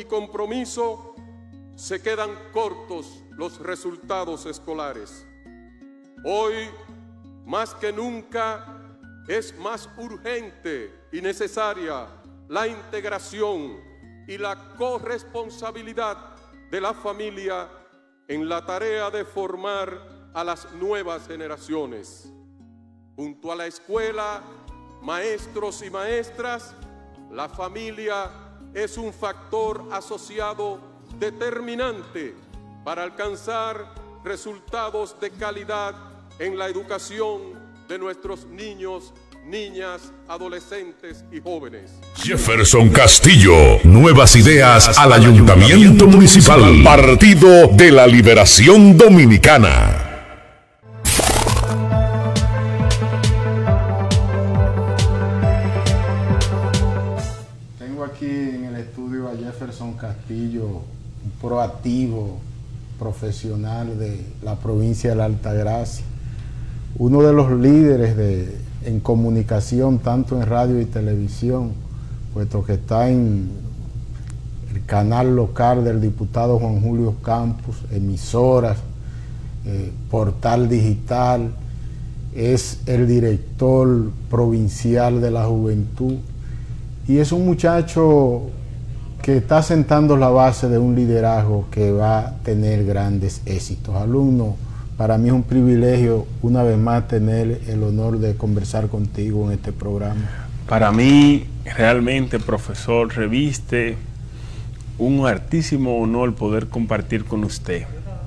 y compromiso, se quedan cortos los resultados escolares. Hoy, más que nunca, es más urgente y necesaria la integración y la corresponsabilidad de la familia en la tarea de formar a las nuevas generaciones. Junto a la escuela, maestros y maestras, la familia es un factor asociado determinante para alcanzar resultados de calidad en la educación de nuestros niños, niñas, adolescentes y jóvenes. Jefferson Castillo, nuevas ideas al Ayuntamiento Municipal, Partido de la Liberación Dominicana. Tengo aquí en el estudio a Jefferson Castillo, un proactivo profesional de la provincia de la Altagracia, uno de los líderes en comunicación, tanto en radio y televisión, puesto que está en el canal local del diputado Juan Julio Campos, emisoras, portal digital, es el director provincial de la juventud y es un muchacho que está sentando la base de un liderazgo que va a tener grandes éxitos. Alumno, para mí es un privilegio una vez más tener el honor de conversar contigo en este programa. Para mí realmente, profesor, reviste un altísimo honor poder compartir con usted,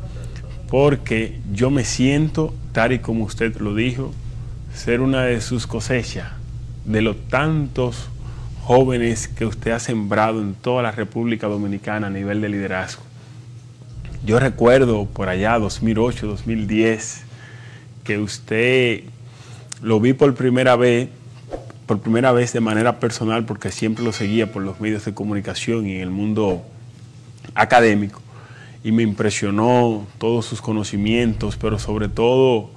porque yo me siento, tal y como usted lo dijo, ser una de sus cosechas, de los tantos jóvenes que usted ha sembrado en toda la República Dominicana a nivel de liderazgo. Yo recuerdo por allá 2008, 2010, que usted lo vi por primera vez de manera personal, porque siempre lo seguía por los medios de comunicación y en el mundo académico, y me impresionó todos sus conocimientos, pero sobre todo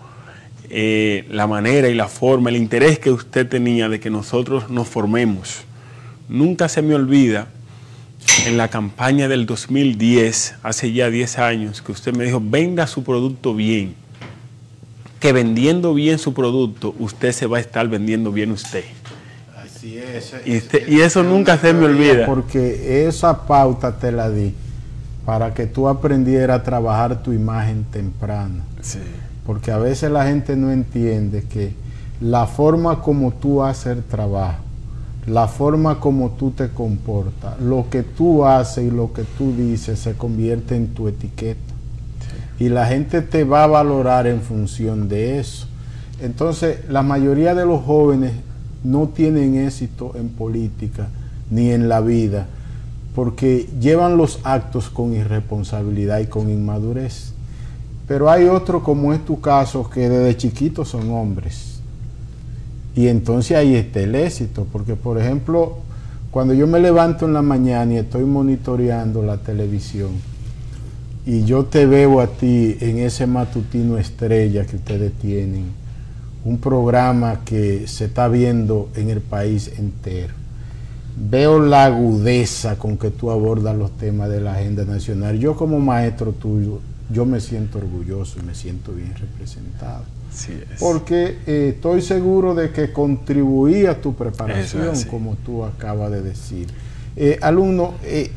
la manera y la forma, el interés que usted tenía de que nosotros nos formemos. Nunca se me olvida, en la campaña del 2010, hace ya 10 años, que usted me dijo, venda su producto bien, que vendiendo bien su producto, usted se va a estar vendiendo bien usted. Así es. Y eso nunca se me olvida. Porque esa pauta te la di para que tú aprendieras a trabajar tu imagen temprano. Sí. Porque a veces la gente no entiende que la forma como tú haces el trabajo, la forma como tú te comportas, lo que tú haces y lo que tú dices se convierte en tu etiqueta. Sí. Y la gente te va a valorar en función de eso. Entonces, la mayoría de los jóvenes no tienen éxito en política ni en la vida porque llevan los actos con irresponsabilidad y con inmadurez. Pero hay otros, como es tu caso, que desde chiquitos son hombres. Y entonces ahí está el éxito, porque por ejemplo, cuando yo me levanto en la mañana y estoy monitoreando la televisión y yo te veo a ti en ese matutino estrella que ustedes tienen, un programa que se está viendo en el país entero, veo la agudeza con que tú abordas los temas de la agenda nacional. Yo como maestro tuyo, yo me siento orgulloso y me siento bien representado. Sí es. Porque estoy seguro de que contribuí a tu preparación, como tú acabas de decir. Alumno,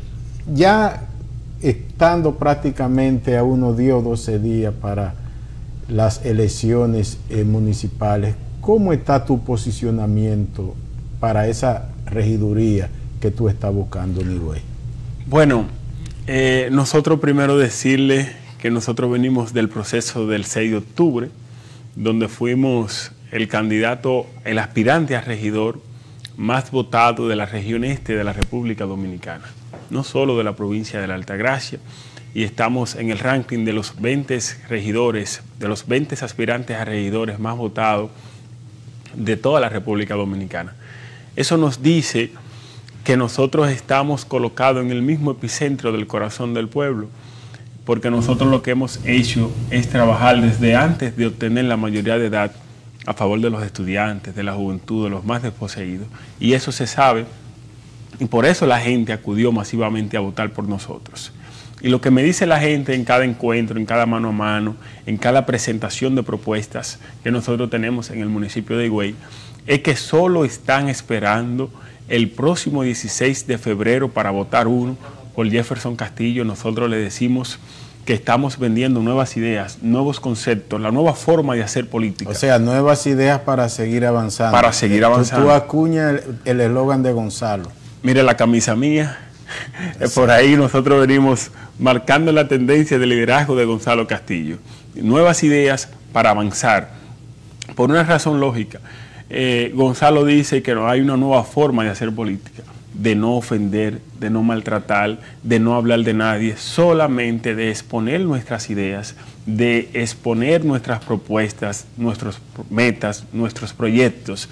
ya estando prácticamente a unos 10 o 12 días para las elecciones municipales, ¿cómo está tu posicionamiento para esa regiduría que tú estás buscando en Higüey? Bueno, nosotros primero decirle que nosotros venimos del proceso del 6 de octubre, donde fuimos el candidato, el aspirante a regidor más votado de la región este de la República Dominicana, no solo de la provincia de la Altagracia, y estamos en el ranking de los 20 regidores, de los 20 aspirantes a regidores más votados de toda la República Dominicana. Eso nos dice que nosotros estamos colocados en el mismo epicentro del corazón del pueblo, porque nosotros lo que hemos hecho es trabajar desde antes de obtener la mayoría de edad a favor de los estudiantes, de la juventud, de los más desposeídos. Y eso se sabe Y por eso la gente acudió masivamente a votar por nosotros. Y lo que me dice la gente en cada encuentro, en cada mano a mano, en cada presentación de propuestas que nosotros tenemos en el municipio de Higüey, es que solo están esperando el próximo 16 de febrero para votar uno por Jefferson Castillo. Nosotros le decimos que estamos vendiendo nuevas ideas, nuevos conceptos, la nueva forma de hacer política. O sea, nuevas ideas para seguir avanzando. Para seguir avanzando. Tú acuñas el eslogan de Gonzalo. Mire la camisa mía. Por ahí nosotros venimos marcando la tendencia de liderazgo de Gonzalo Castillo. Nuevas ideas para avanzar. Por una razón lógica. Gonzalo dice que no hay una nueva forma de hacer política, de no ofender, de no maltratar, de no hablar de nadie, solamente de exponer nuestras ideas, de exponer nuestras propuestas, nuestras metas, nuestros proyectos.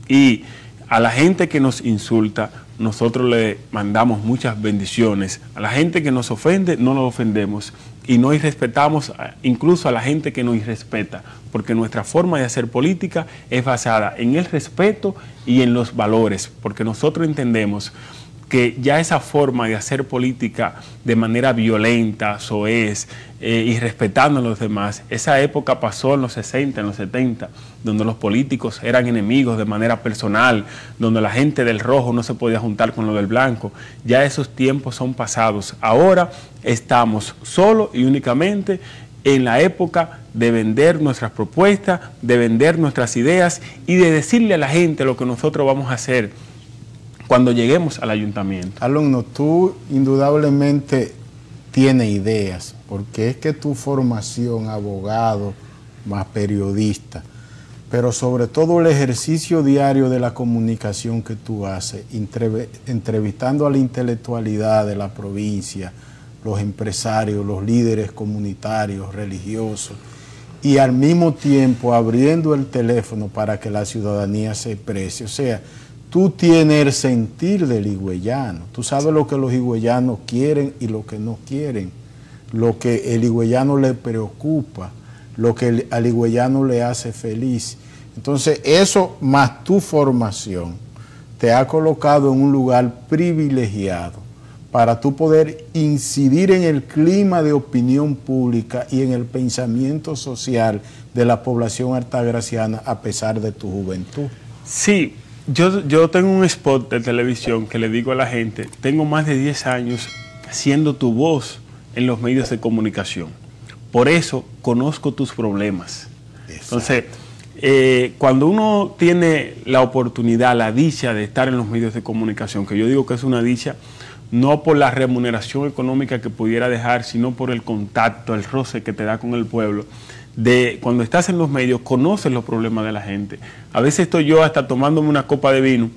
Y a la gente que nos insulta, nosotros le mandamos muchas bendiciones. A la gente que nos ofende, no nos ofendemos. Y no irrespetamos incluso a la gente que nos irrespeta, porque nuestra forma de hacer política es basada en el respeto y en los valores, porque nosotros entendemos que ya esa forma de hacer política de manera violenta, soez, y respetando a los demás, esa época pasó en los 60, en los 70, donde los políticos eran enemigos de manera personal, donde la gente del rojo no se podía juntar con lo del blanco. Ya esos tiempos son pasados. Ahora estamos solo y únicamente en la época de vender nuestras propuestas, de vender nuestras ideas y de decirle a la gente lo que nosotros vamos a hacer cuando lleguemos al ayuntamiento. Alumno, tú indudablemente tienes ideas, porque es que tu formación, abogado, más periodista, pero sobre todo el ejercicio diario de la comunicación que tú haces, entrevistando a la intelectualidad de la provincia, los empresarios, los líderes comunitarios, religiosos, y al mismo tiempo abriendo el teléfono para que la ciudadanía se exprese. O sea, tú tienes el sentir del higüeyano. Tú sabes lo que los higüeyanos quieren y lo que no quieren, lo que el higüeyano le preocupa, lo que al higüeyano le hace feliz. Entonces, eso más tu formación te ha colocado en un lugar privilegiado para tú poder incidir en el clima de opinión pública y en el pensamiento social de la población altagraciana a pesar de tu juventud. Sí. Yo tengo un spot de televisión que le digo a la gente, tengo más de 10 años siendo tu voz en los medios de comunicación. Por eso conozco tus problemas. Exacto. Entonces, cuando uno tiene la oportunidad, la dicha de estar en los medios de comunicación, que yo digo que es una dicha, no por la remuneración económica que pudiera dejar, sino por el contacto, el roce que te da con el pueblo, cuando estás en los medios, conoces los problemas de la gente. A veces estoy yo hasta tomándome una copa de vino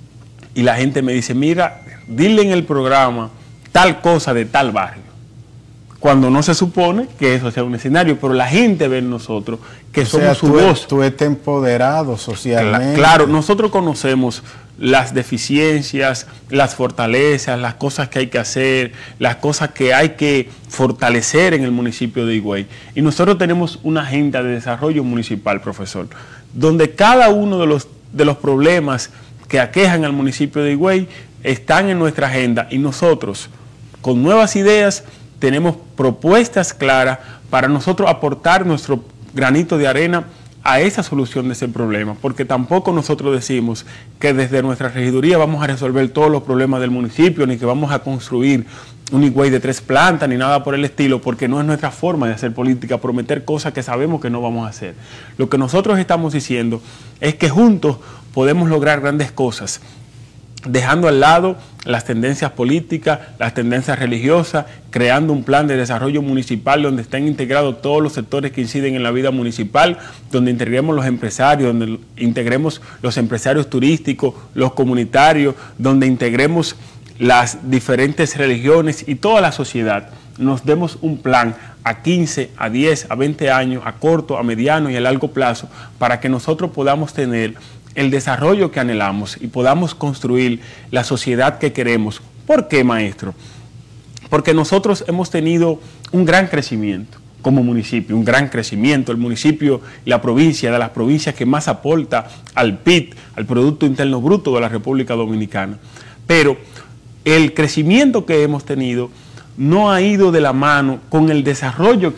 y la gente me dice, mira, dile en el programa tal cosa de tal barrio. Cuando no se supone que eso sea un escenario, pero la gente ve en nosotros que somos su voz. Tú estás empoderado socialmente. Claro, nosotros conocemos las deficiencias, las fortalezas, las cosas que hay que hacer, las cosas que hay que fortalecer en el municipio de Higüey. Y nosotros tenemos una agenda de desarrollo municipal, profesor, donde cada uno de los problemas que aquejan al municipio de Higüey están en nuestra agenda y nosotros, con nuevas ideas, tenemos propuestas claras para nosotros aportar nuestro granito de arena a esa solución de ese problema, porque tampoco nosotros decimos que desde nuestra regiduría vamos a resolver todos los problemas del municipio, ni que vamos a construir un Higüey de 3 plantas, ni nada por el estilo, porque no es nuestra forma de hacer política, prometer cosas que sabemos que no vamos a hacer. Lo que nosotros estamos diciendo es que juntos podemos lograr grandes cosas, dejando al lado las tendencias políticas, las tendencias religiosas, creando un plan de desarrollo municipal donde estén integrados todos los sectores que inciden en la vida municipal, donde integremos los empresarios, donde integremos los empresarios turísticos, los comunitarios, donde integremos las diferentes religiones y toda la sociedad. Nos demos un plan a 15, a 10, a 20 años, a corto, a mediano y a largo plazo, para que nosotros podamos tener el desarrollo que anhelamos y podamos construir la sociedad que queremos. ¿Por qué, maestro? Porque nosotros hemos tenido un gran crecimiento como municipio, un gran crecimiento. El municipio y la provincia, de las provincias que más aporta al PIB, al Producto Interno Bruto de la República Dominicana. pero el crecimiento que hemos tenido no ha ido de la mano con el desarrollo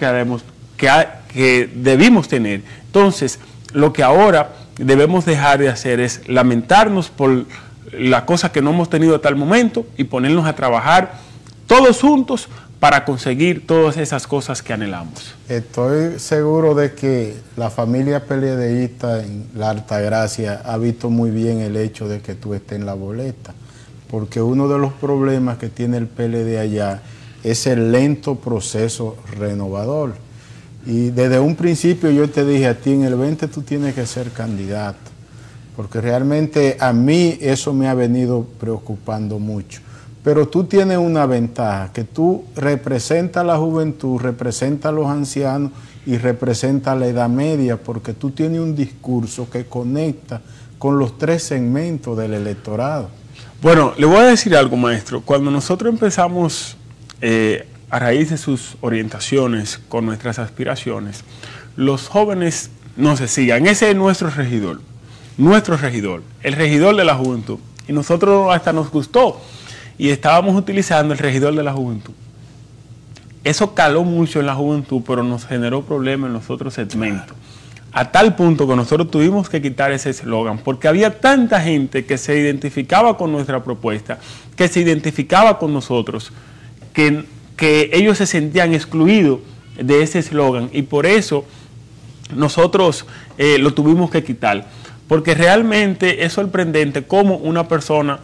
que debimos tener. Entonces, lo que ahora debemos dejar de hacer es lamentarnos por la cosa que no hemos tenido hasta el momento y ponernos a trabajar todos juntos para conseguir todas esas cosas que anhelamos. Estoy seguro de que la familia PLDista en la Altagracia ha visto muy bien el hecho de que tú estés en la boleta, porque uno de los problemas que tiene el PLD allá es el lento proceso renovador. Y desde un principio yo te dije a ti, en el 20 tú tienes que ser candidato, porque realmente a mí eso me ha venido preocupando mucho. Pero tú tienes una ventaja, que tú representas a la juventud, representas a los ancianos y representas a la edad media, porque tú tienes un discurso que conecta con los tres segmentos del electorado. Bueno, le voy a decir algo, maestro. Cuando nosotros empezamos, a raíz de sus orientaciones con nuestras aspiraciones, los jóvenes nos decían, ese es nuestro regidor, el regidor de la juventud. Y nosotros hasta nos gustó y estábamos utilizando el regidor de la juventud. Eso caló mucho en la juventud, pero nos generó problemas en los otros segmentos. A tal punto que nosotros tuvimos que quitar ese eslogan, porque había tanta gente que se identificaba con nuestra propuesta, que se identificaba con nosotros, que ellos se sentían excluidos de ese eslogan, y por eso nosotros lo tuvimos que quitar. Porque realmente es sorprendente cómo una persona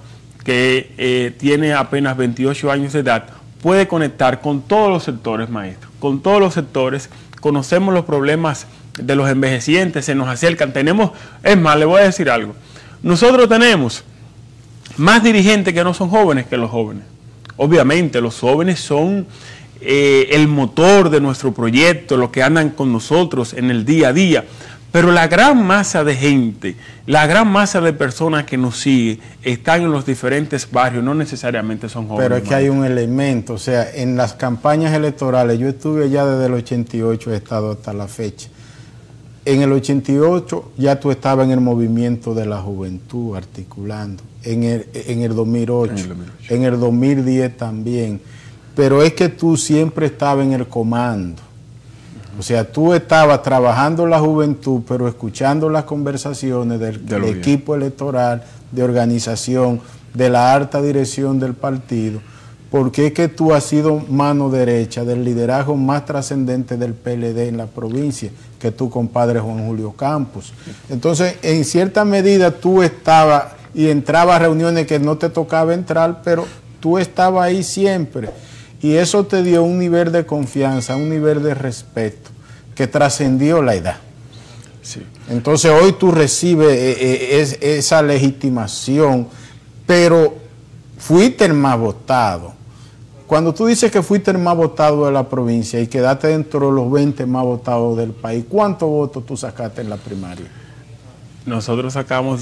que tiene apenas 28 años de edad puede conectar con todos los sectores, maestro, con todos los sectores. Conocemos los problemas de los envejecientes, se nos acercan, es más, le voy a decir algo, nosotros tenemos más dirigentes que no son jóvenes que los jóvenes. Obviamente los jóvenes son el motor de nuestro proyecto, los que andan con nosotros en el día a día, pero la gran masa de gente, la gran masa de personas que nos sigue están en los diferentes barrios, no necesariamente son jóvenes. Pero es que hay un elemento, o sea, en las campañas electorales, yo estuve allá desde el 88, he estado hasta la fecha. En el 88 ya tú estabas en el movimiento de la juventud articulando, en el 2008, en el 2010 también, pero es que tú siempre estabas en el comando. O sea, tú estabas trabajando la juventud, pero escuchando las conversaciones del equipo electoral, de organización, de la alta dirección del partido, porque es que tú has sido mano derecha del liderazgo más trascendente del PLD en la provincia, que tu compadre Juan Julio Campos. Entonces, en cierta medida tú estabas y entrabas a reuniones que no te tocaba entrar, pero tú estabas ahí siempre. Y eso te dio un nivel de confianza, un nivel de respeto que trascendió la edad. Sí. Entonces hoy tú recibes esa legitimación, pero fuiste el más votado. Cuando tú dices que fuiste el más votado de la provincia y quedaste dentro de los 20 más votados del país, ¿cuántos votos tú sacaste en la primaria? Nosotros sacamos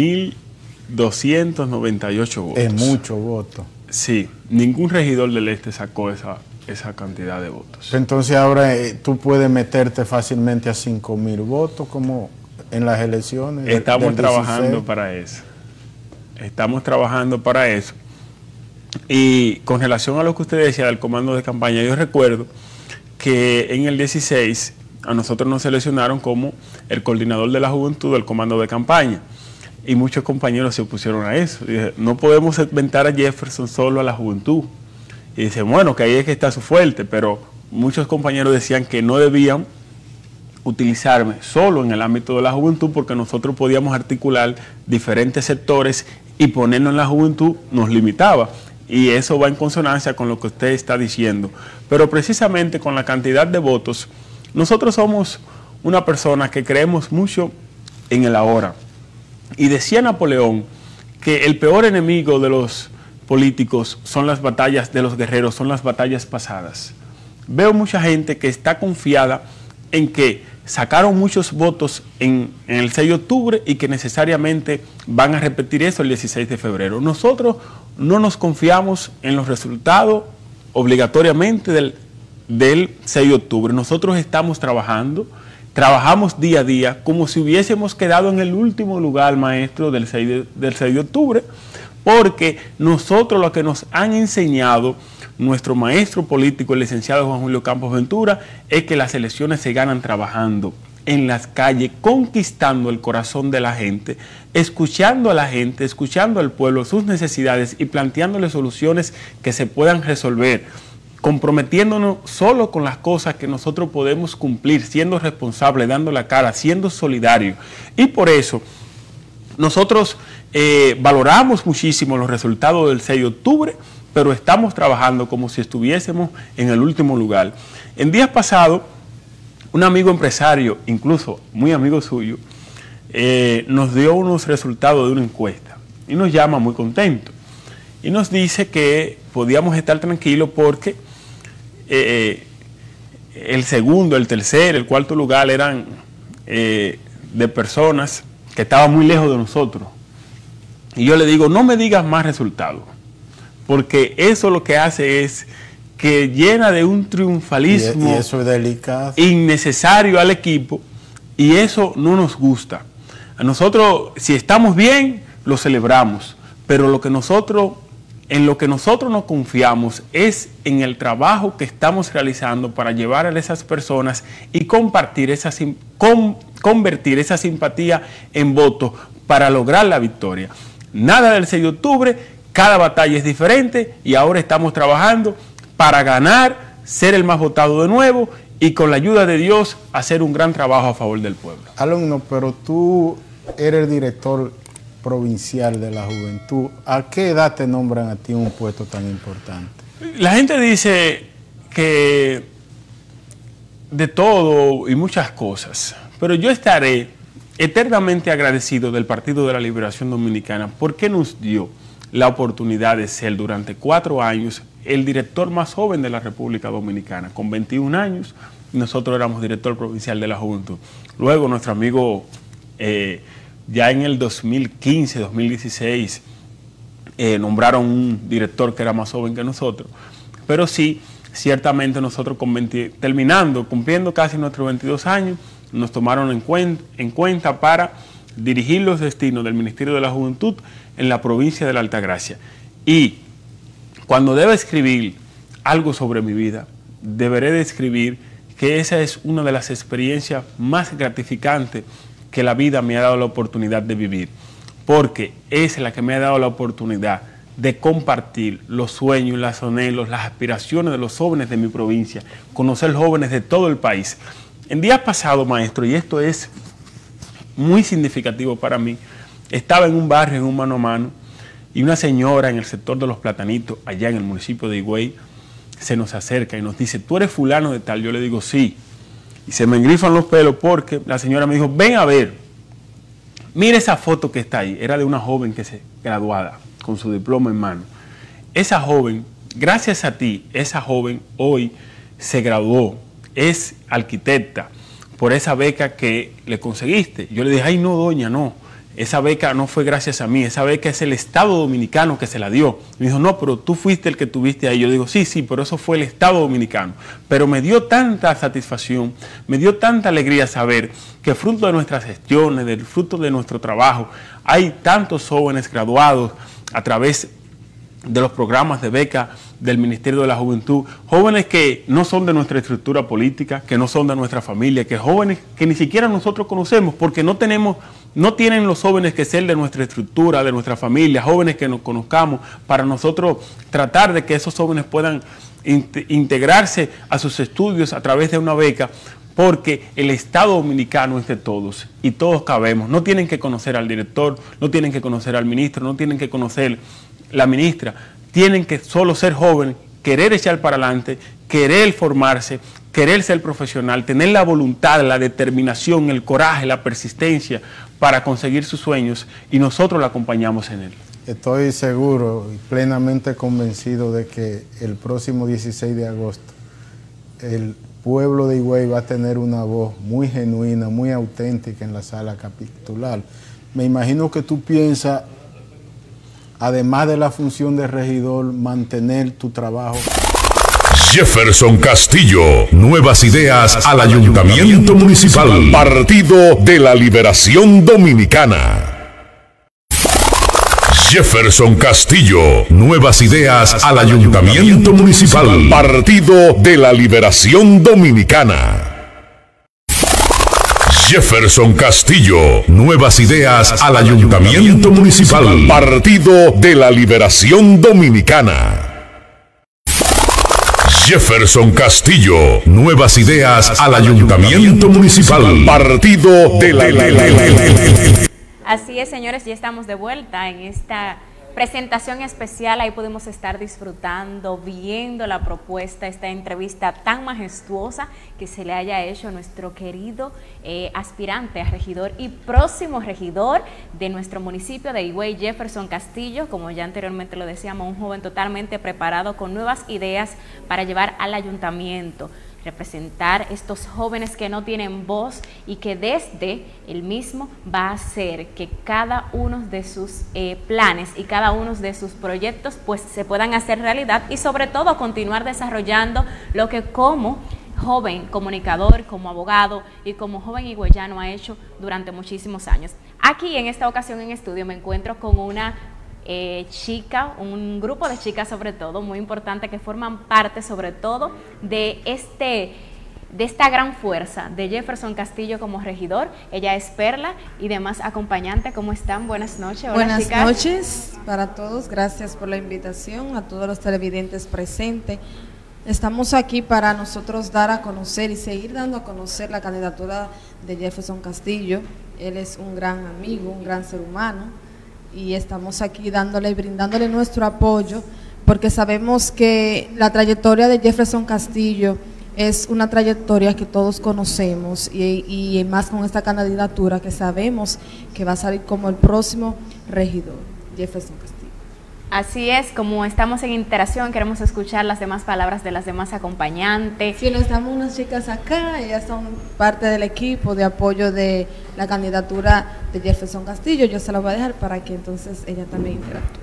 2.298 votos. Es mucho voto. Sí, ningún regidor del este sacó esa cantidad de votos. Entonces ahora tú puedes meterte fácilmente a 5.000 votos como en las elecciones. Estamos trabajando para eso. Estamos trabajando para eso. Y con relación a lo que usted decía del comando de campaña, yo recuerdo que en el 16 a nosotros nos seleccionaron como el coordinador de la juventud del comando de campaña. Y muchos compañeros se opusieron a eso. Dije, no podemos inventar a Jefferson solo a la juventud. Y dicen, bueno, que ahí es que está su fuerte, pero muchos compañeros decían que no debían utilizarme solo en el ámbito de la juventud porque nosotros podíamos articular diferentes sectores y ponernos en la juventud nos limitaba. Y eso va en consonancia con lo que usted está diciendo. Pero precisamente con la cantidad de votos, nosotros somos una persona que creemos mucho en el ahora. Y decía Napoleón que el peor enemigo de los políticos son las batallas de los guerreros, son las batallas pasadas. Veo mucha gente que está confiada en que sacaron muchos votos en el 6 de octubre y que necesariamente van a repetir eso el 16 de febrero. Nosotros no nos confiamos en los resultados obligatoriamente del 6 de octubre. Nosotros estamos trabajamos día a día como si hubiésemos quedado en el último lugar, maestro, del 6 de octubre, porque nosotros lo que nos han enseñado nuestro maestro político, el licenciado Juan Julio Campos Ventura, es que las elecciones se ganan trabajando en las calles, conquistando el corazón de la gente, escuchando a la gente, escuchando al pueblo, sus necesidades y planteándole soluciones que se puedan resolver, comprometiéndonos solo con las cosas que nosotros podemos cumplir, siendo responsables, dando la cara, siendo solidarios. Y por eso nosotros valoramos muchísimo los resultados del 6 de octubre, pero estamos trabajando como si estuviésemos en el último lugar. En días pasados, un amigo empresario, incluso muy amigo suyo, nos dio unos resultados de una encuesta y nos llama muy contentos. Y nos dice que podíamos estar tranquilos porque el segundo, el tercer, el cuarto lugar eran de personas que estaban muy lejos de nosotros. Y yo le digo, no me digas más resultados, porque eso lo que hace es que llena de un triunfalismo y eso es delicado, innecesario al equipo, y eso no nos gusta. A nosotros, si estamos bien, lo celebramos, pero en lo que nosotros nos confiamos es en el trabajo que estamos realizando para llevar a esas personas y convertir esa simpatía en votos para lograr la victoria. Nada del 6 de octubre, cada batalla es diferente y ahora estamos trabajando para ganar, ser el más votado de nuevo y con la ayuda de Dios hacer un gran trabajo a favor del pueblo. Alumno, pero tú eres director provincial de la juventud. ¿A qué edad te nombran a ti un puesto tan importante? La gente dice que de todo y muchas cosas, pero yo estaré eternamente agradecido del Partido de la Liberación Dominicana porque nos dio la oportunidad de ser durante 4 años el director más joven de la República Dominicana. Con 21 años, nosotros éramos director provincial de la juventud. Luego, nuestro amigo, ya en el 2015, 2016, nombraron un director que era más joven que nosotros. Pero sí, ciertamente nosotros cumpliendo casi nuestros 22 años, nos tomaron en cuenta para dirigir los destinos del Ministerio de la Juventud en la provincia de la Altagracia. Y cuando deba escribir algo sobre mi vida, deberé de escribir que esa es una de las experiencias más gratificantes que la vida me ha dado la oportunidad de vivir, porque es la que me ha dado la oportunidad de compartir los sueños, los anhelos, las aspiraciones de los jóvenes de mi provincia, conocer jóvenes de todo el país. En días pasados, maestro, y esto es muy significativo para mí, estaba en un barrio, en un mano a mano, y una señora en el sector de Los Platanitos, allá en el municipio de Higüey, se nos acerca y nos dice, ¿tú eres fulano de tal? Yo le digo, sí. Y se me engrifan los pelos porque la señora me dijo, ven a ver, mira esa foto que está ahí. Era de una joven que se graduada, con su diploma en mano. Esa joven, gracias a ti, esa joven hoy se graduó, es arquitecta por esa beca que le conseguiste. Yo le dije, ay no, doña, no. Esa beca no fue gracias a mí, esa beca es el Estado Dominicano que se la dio. Me dijo, no, pero tú fuiste el que tuviste ahí. Yo digo, sí, pero eso fue el Estado Dominicano. Pero me dio tanta satisfacción, me dio tanta alegría saber que fruto de nuestras gestiones, del fruto de nuestro trabajo, hay tantos jóvenes graduados a través de los programas de beca del Ministerio de la Juventud, jóvenes que no son de nuestra estructura política, que no son de nuestra familia, que jóvenes que ni siquiera nosotros conocemos, porque no tienen los jóvenes que ser de nuestra estructura, de nuestra familia, jóvenes que nos conozcamos, para nosotros tratar de que esos jóvenes puedan integrarse a sus estudios a través de una beca, porque el Estado Dominicano es de todos y todos cabemos. No tienen que conocer al director, no tienen que conocer al ministro, no tienen que conocer la ministra, tienen que solo ser jóvenes, querer echar para adelante, querer formarse, querer ser profesional, tener la voluntad, la determinación, el coraje, la persistencia para conseguir sus sueños, y nosotros la acompañamos en él. Estoy seguro y plenamente convencido de que el próximo 16 de agosto el pueblo de Higüey va a tener una voz muy genuina, muy auténtica en la sala capitular. Me imagino que tú piensas, además de la función de regidor, mantener tu trabajo. Jefferson Castillo, nuevas ideas al Ayuntamiento Municipal, Partido de la Liberación Dominicana. Jefferson Castillo, nuevas ideas al Ayuntamiento Municipal. Partido de la Liberación Dominicana. Jefferson Castillo, nuevas ideas al Ayuntamiento Municipal. Partido de la Liberación Dominicana. Jefferson Castillo, nuevas ideas al Ayuntamiento Municipal. Partido de la Liberación. Así es, señores, ya estamos de vuelta en esta presentación especial. Ahí podemos estar disfrutando, viendo la propuesta, esta entrevista tan majestuosa que se le haya hecho a nuestro querido aspirante a regidor y próximo regidor de nuestro municipio de Higüey, Jefferson Castillo. Como ya anteriormente lo decíamos, un joven totalmente preparado con nuevas ideas para llevar al ayuntamiento, representar estos jóvenes que no tienen voz y que desde el mismo va a hacer que cada uno de sus planes y cada uno de sus proyectos pues se puedan hacer realidad y sobre todo continuar desarrollando lo que como joven comunicador, como abogado y como joven higüeyano ha hecho durante muchísimos años. Aquí en esta ocasión en estudio me encuentro con una chica, un grupo de chicas sobre todo, muy importante, que forman parte sobre todo de esta gran fuerza de Jefferson Castillo como regidor. Ella es Perla y demás acompañantes. ¿Cómo están? Buenas noches. Hola, buenas chicas. noches para todos, gracias por la invitación, a todos los televidentes presentes. Estamos aquí para nosotros dar a conocer y seguir dando a conocer la candidatura de Jefferson Castillo. Él es un gran amigo, un gran ser humano, y estamos aquí dándole y brindándole nuestro apoyo porque sabemos que la trayectoria de Jefferson Castillo es una trayectoria que todos conocemos y más con esta candidatura que sabemos que va a salir como el próximo regidor, Jefferson Castillo. Así es, como estamos en interacción, queremos escuchar las demás palabras de las demás acompañantes. Sí, estamos unas chicas acá, ellas son parte del equipo de apoyo de la candidatura de Jefferson Castillo. Yo se la voy a dejar para que entonces ella también interactúe.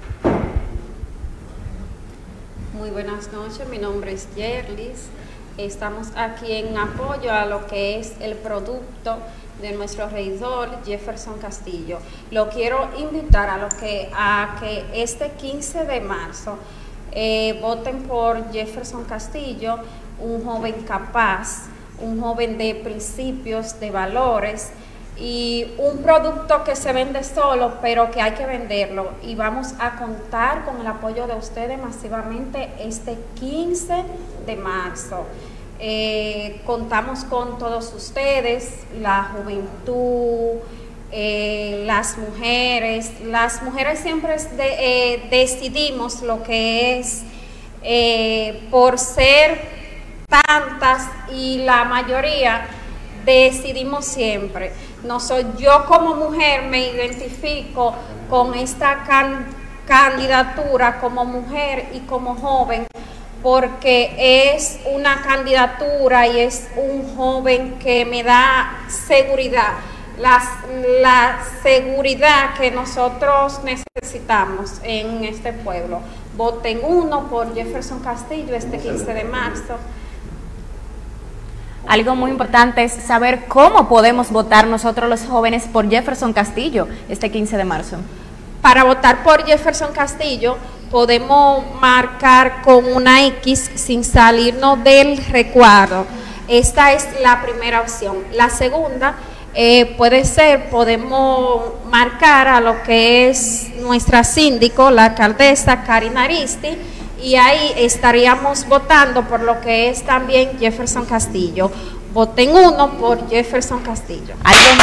Muy buenas noches, mi nombre es Yerlis. Estamos aquí en apoyo a lo que es el producto de nuestro regidor Jefferson Castillo. Lo quiero invitar a que este 15 de marzo voten por Jefferson Castillo, un joven capaz, un joven de principios, de valores y un producto que se vende solo, pero que hay que venderlo, y vamos a contar con el apoyo de ustedes masivamente este 15 de marzo. Contamos con todos ustedes, la juventud, las mujeres siempre decidimos lo que es, por ser tantas y la mayoría decidimos siempre. Yo como mujer me identifico con esta candidatura como mujer y como joven, porque es una candidatura y es un joven que me da seguridad, la seguridad que nosotros necesitamos en este pueblo. Voten uno por Jefferson Castillo este 15 de marzo. Algo muy importante es saber cómo podemos votar nosotros los jóvenes por Jefferson Castillo este 15 de marzo. Para votar por Jefferson Castillo podemos marcar con una X sin salirnos del recuadro. Esta es la primera opción. La segunda podemos marcar a lo que es nuestra síndico, la alcaldesa Karina Aristi, y ahí estaríamos votando por lo que es también Jefferson Castillo. Voten uno por Jefferson Castillo.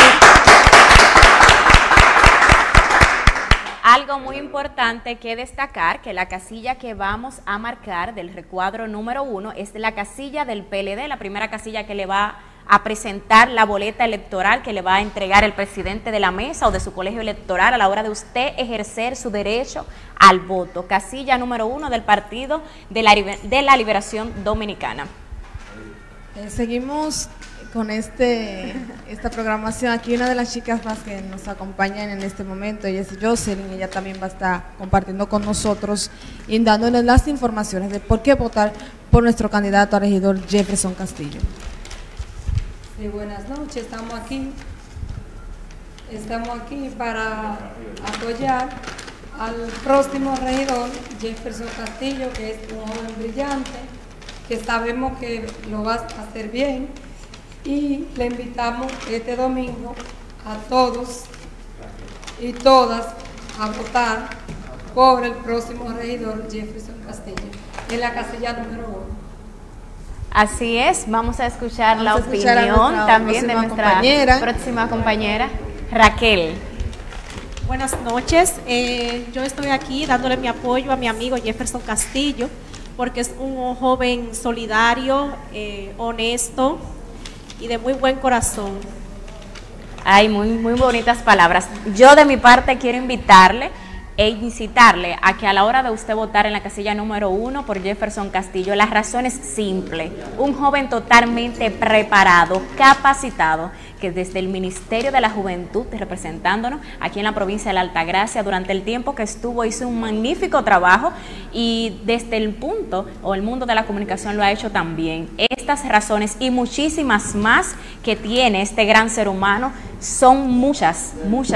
Algo muy importante que destacar, que la casilla que vamos a marcar del recuadro número 1 es la casilla del PLD, la primera casilla que le va a presentar la boleta electoral que le va a entregar el presidente de la mesa o de su colegio electoral a la hora de usted ejercer su derecho al voto. Casilla número 1 del Partido de la Liberación Dominicana. Seguimos con esta programación. Aquí una de las chicas más que nos acompañan en este momento, ella es Jocelyn, ella también va a estar compartiendo con nosotros y dándoles las informaciones de por qué votar por nuestro candidato a regidor Jefferson Castillo. Sí, buenas noches, estamos aquí para apoyar al próximo regidor, Jefferson Castillo, que es un joven brillante, que sabemos que lo va a hacer bien, y le invitamos este domingo a todos y todas a votar por el próximo regidor Jefferson Castillo, en la casilla número 1. Así es, vamos a escuchar la opinión también de nuestra próxima compañera, Raquel. Buenas noches, yo estoy aquí dándole mi apoyo a mi amigo Jefferson Castillo, porque es un joven solidario, honesto y de muy buen corazón. Ay, muy bonitas palabras. Yo de mi parte quiero invitarle e incitarle a que a la hora de usted votar en la casilla número 1 por Jefferson Castillo, la razón es simple: un joven totalmente preparado, capacitado, que desde el Ministerio de la Juventud, representándonos aquí en la provincia de la Altagracia, durante el tiempo que estuvo, hizo un magnífico trabajo, y desde el punto o el mundo de la comunicación lo ha hecho también. Estas razones y muchísimas más que tiene este gran ser humano son muchas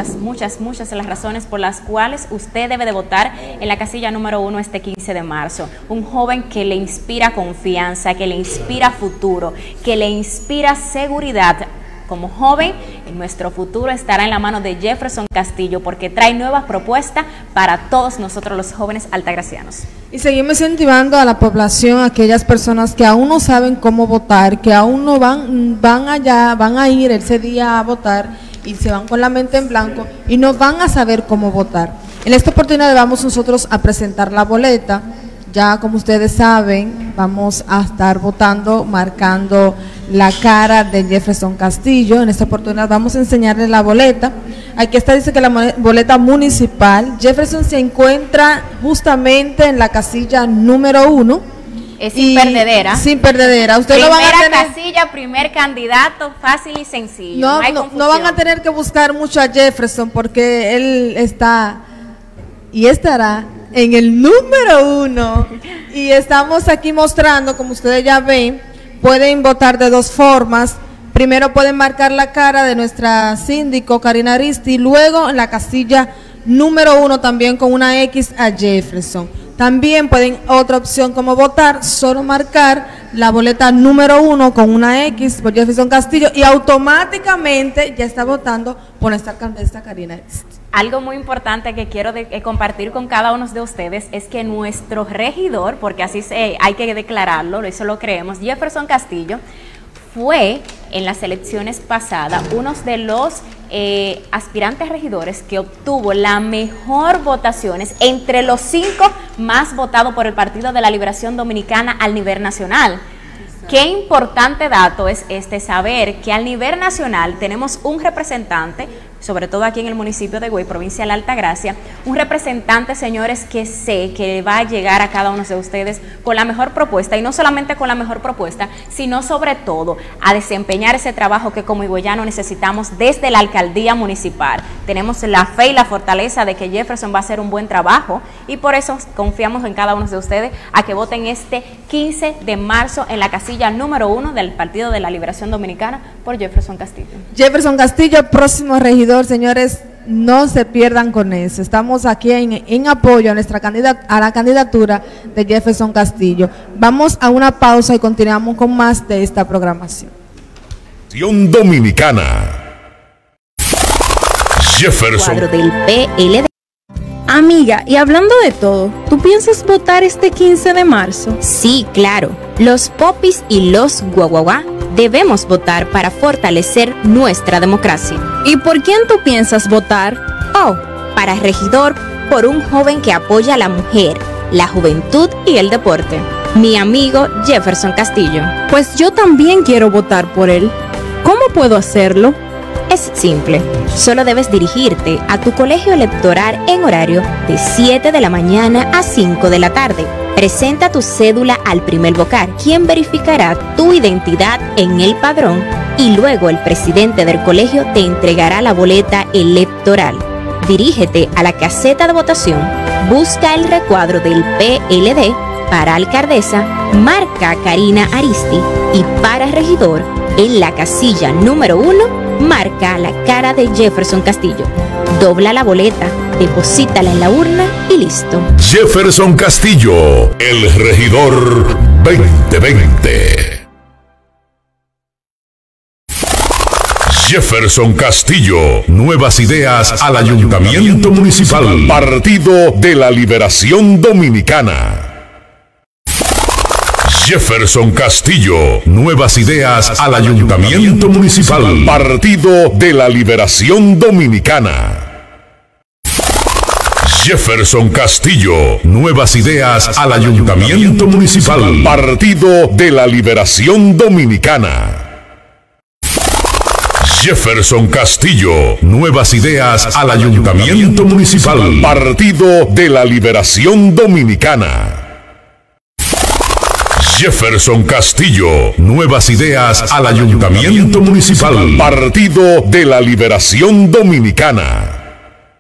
las razones por las cuales usted debe de votar en la casilla número 1 este 15 de marzo. Un joven que le inspira confianza, que le inspira futuro, que le inspira seguridad. Como joven, nuestro futuro estará en la mano de Jefferson Castillo, porque trae nuevas propuestas para todos nosotros los jóvenes altagracianos. Y seguimos incentivando a la población, a aquellas personas que aún no saben cómo votar, que aún no van a ir ese día a votar y se van con la mente en blanco y no van a saber cómo votar. En esta oportunidad vamos nosotros a presentar la boleta. Ya como ustedes saben, vamos a estar votando, marcando la cara de Jefferson Castillo. En esta oportunidad vamos a enseñarles la boleta. Aquí está, dice que la boleta municipal. Jefferson se encuentra justamente en la casilla número 1. Es sin perdedera. Sin perdedera. Usted lo van a tener, casilla, primer candidato, fácil y sencillo. No van a tener que buscar mucho a Jefferson, porque él está y estará en el número 1, y estamos aquí mostrando, como ustedes ya ven, pueden votar de dos formas. Primero pueden marcar la cara de nuestra síndico Karina Aristi, luego en la casilla número 1 también con una X a Jefferson. También pueden, otra opción como votar, solo marcar la boleta número 1 con una X por Jefferson Castillo, y automáticamente ya está votando por nuestra candidata Karina Aristi. Algo muy importante que quiero compartir con cada uno de ustedes es que nuestro regidor, porque así hay que declararlo, eso lo creemos, Jefferson Castillo, fue en las elecciones pasadas uno de los aspirantes regidores que obtuvo la mejor votaciones entre los 5 más votados por el Partido de la Liberación Dominicana al nivel nacional. Qué importante dato es saber que al nivel nacional tenemos un representante, sobre todo aquí en el municipio de Higüey, provincia de la Altagracia, un representante, señores, que sé que va a llegar a cada uno de ustedes con la mejor propuesta, y no solamente con la mejor propuesta, sino sobre todo a desempeñar ese trabajo que como higüeyanos necesitamos desde la alcaldía municipal. Tenemos la fe y la fortaleza de que Jefferson va a hacer un buen trabajo, y por eso confiamos en cada uno de ustedes a que voten este 15 de marzo en la casilla número 1 del Partido de la Liberación Dominicana por Jefferson Castillo. Jefferson Castillo, próximo regidor. Señores, no se pierdan con eso. Estamos aquí en apoyo a la candidatura de Jefferson Castillo. Vamos a una pausa y continuamos con más de esta programación. Dominicana. Jefferson. Cuadro del PLD. Amiga, y hablando de todo, ¿tú piensas votar este 15 de marzo? Sí, claro. Los popis y los guaguaguá debemos votar para fortalecer nuestra democracia. ¿Y por quién tú piensas votar? Oh, para regidor, por un joven que apoya a la mujer, la juventud y el deporte. Mi amigo Jefferson Castillo. Pues yo también quiero votar por él. ¿Cómo puedo hacerlo? Es simple, solo debes dirigirte a tu colegio electoral en horario de 7 de la mañana a 5 de la tarde. Presenta tu cédula al primer vocal, quien verificará tu identidad en el padrón, y luego el presidente del colegio te entregará la boleta electoral. Dirígete a la caseta de votación, busca el recuadro del PLD, para alcaldesa, marca Karina Aristi, y para regidor, en la casilla número 1, marca la cara de Jefferson Castillo. dobla la boleta, deposítala en la urna y listo. Jefferson Castillo, el regidor 2020. Jefferson Castillo, nuevas ideas al Ayuntamiento Municipal, Partido de la Liberación Dominicana. Jefferson Castillo, nuevas ideas al Ayuntamiento Municipal, Partido de la Liberación Dominicana. Jefferson Castillo, nuevas ideas al Ayuntamiento Municipal, Partido de la Liberación Dominicana. Jefferson Castillo, nuevas ideas al Ayuntamiento Municipal, Partido de la Liberación Dominicana. Jefferson Castillo, nuevas ideas al Ayuntamiento Municipal, Partido de la Liberación Dominicana.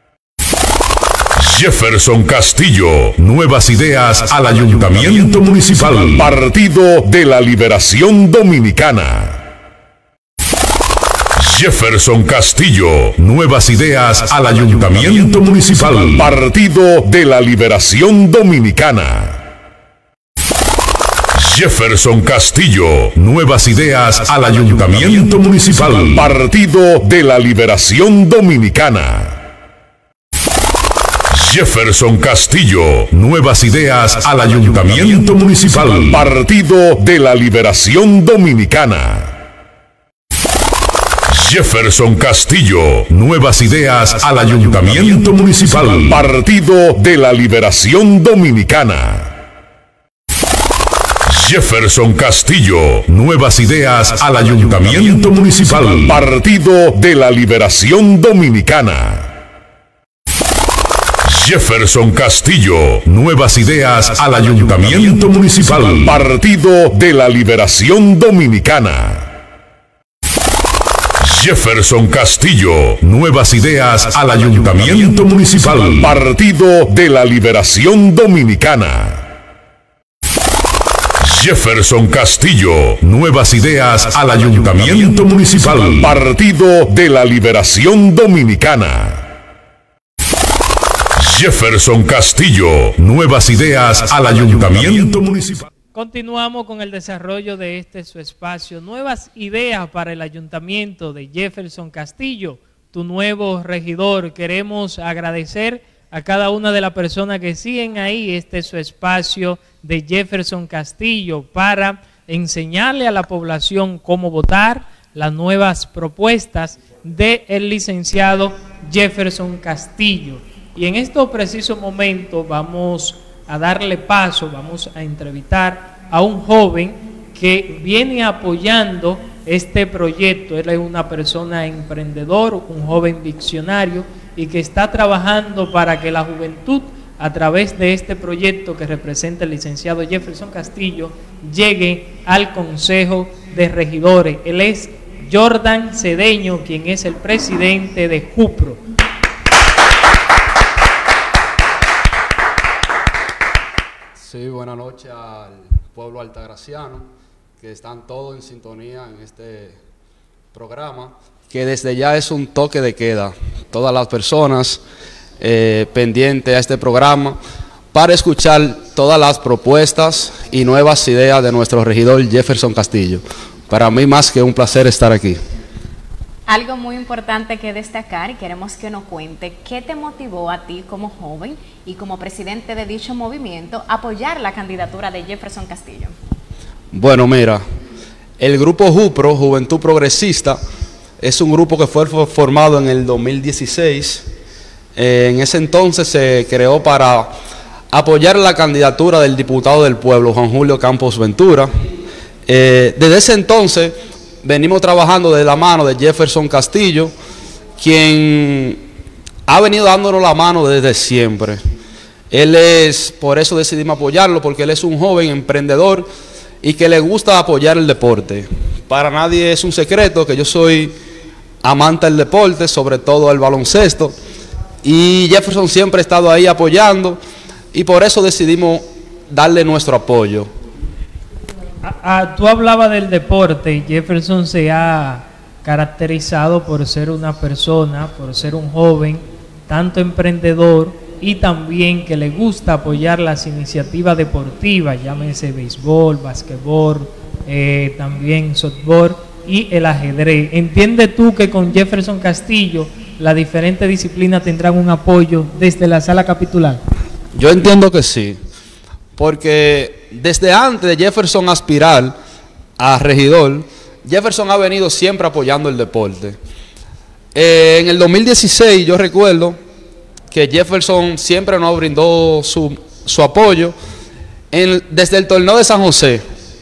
Jefferson Castillo, nuevas ideas al Ayuntamiento Municipal, Partido de la Liberación Dominicana. Jefferson Castillo, nuevas ideas al Ayuntamiento Municipal, Partido de la Liberación Dominicana. Jefferson Castillo, nuevas ideas al Ayuntamiento Municipal, Partido de la Liberación Dominicana. Jefferson Castillo, nuevas ideas al Ayuntamiento Municipal, Partido de la Liberación Dominicana. Jefferson Castillo, nuevas ideas al Ayuntamiento Municipal, Partido de la Liberación Dominicana. Jefferson Castillo, nuevas ideas al Ayuntamiento Municipal, Partido de la Liberación Dominicana. Jefferson Castillo, nuevas ideas al Ayuntamiento Municipal, Partido de la Liberación Dominicana. Jefferson Castillo, nuevas ideas al Ayuntamiento Municipal, Partido de la Liberación Dominicana. Jefferson Castillo, nuevas ideas al Ayuntamiento Municipal, Partido de la Liberación Dominicana. Jefferson Castillo, nuevas ideas al Ayuntamiento Municipal. Continuamos con el desarrollo de su espacio, nuevas ideas para el Ayuntamiento de Jefferson Castillo, tu nuevo regidor. Queremos agradecer a cada una de las personas que siguen ahí su espacio de Jefferson Castillo para enseñarle a la población cómo votar, las nuevas propuestas del licenciado Jefferson Castillo. Y en estos precisos momentos vamos a darle paso, vamos a entrevistar a un joven que viene apoyando este proyecto. Él es una persona emprendedor, un joven visionario y que está trabajando para que la juventud, a través de este proyecto que representa el licenciado Jefferson Castillo, llegue al Consejo de Regidores. Él es Jordan Cedeño, quien es el presidente de JUPRO. Sí, buenas noches al pueblo altagraciano, que están todos en sintonía en este programa, que desde ya es un toque de queda. Todas las personas pendientes a este programa para escuchar todas las propuestas y nuevas ideas de nuestro regidor Jefferson Castillo. Para mí más que un placer estar aquí. Algo muy importante que destacar y queremos que nos cuente, ¿qué te motivó a ti como joven y como presidente de dicho movimiento a apoyar la candidatura de Jefferson Castillo? Bueno, mira, el grupo JUPRO, Juventud Progresista, es un grupo que fue formado en el 2016. En ese entonces se creó para apoyar la candidatura del diputado del pueblo, Juan Julio Campos Ventura. Desde ese entonces venimos trabajando de la mano de Jefferson Castillo, quien ha venido dándonos la mano desde siempre. Por eso decidimos apoyarlo, porque él es un joven emprendedor y que le gusta apoyar el deporte. Para nadie es un secreto que yo soy amante del deporte, sobre todo el baloncesto, y Jefferson siempre ha estado ahí apoyando, y por eso decidimos darle nuestro apoyo. Tú hablabas del deporte, y Jefferson se ha caracterizado por ser una persona, por ser un joven tanto emprendedor y también que le gusta apoyar las iniciativas deportivas, llámese béisbol, basquetbol, también softball y el ajedrez. ¿Entiendes tú que con Jefferson Castillo las diferentes disciplinas tendrán un apoyo desde la sala capitular? Yo entiendo que sí, porque desde antes de Jefferson aspirar a regidor, Jefferson ha venido siempre apoyando el deporte. En el 2016 yo recuerdo que Jefferson siempre nos brindó su apoyo desde el torneo de San José.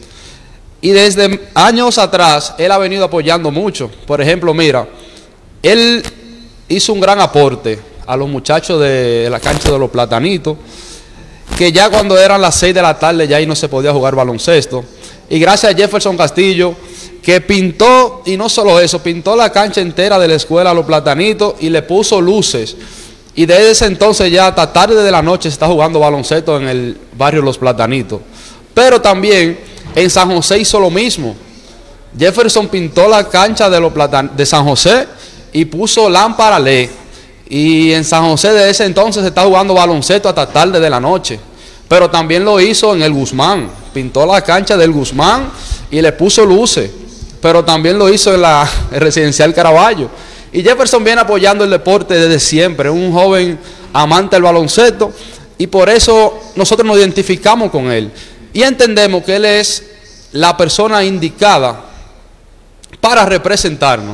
Y desde años atrás él ha venido apoyando mucho. Por ejemplo, mira, él hizo un gran aporte a los muchachos de la cancha de los Platanitos, que ya cuando eran las 6 de la tarde ya ahí no se podía jugar baloncesto. Y gracias a Jefferson Castillo, que pintó, y no solo eso, pintó la cancha entera de la escuela Los Platanitos y le puso luces. Y desde ese entonces ya hasta tarde de la noche se está jugando baloncesto en el barrio Los Platanitos. Pero también en San José hizo lo mismo. Jefferson pintó la cancha de San José y puso lámpara LED. Y en San José de ese entonces se está jugando baloncesto hasta tarde de la noche. Pero también lo hizo en el Guzmán. Pintó la cancha del Guzmán y le puso luces. Pero también lo hizo en la residencial Caraballo. Y Jefferson viene apoyando el deporte desde siempre. Un joven amante del baloncesto. Y por eso nosotros nos identificamos con él. Y entendemos que él es la persona indicada para representarnos.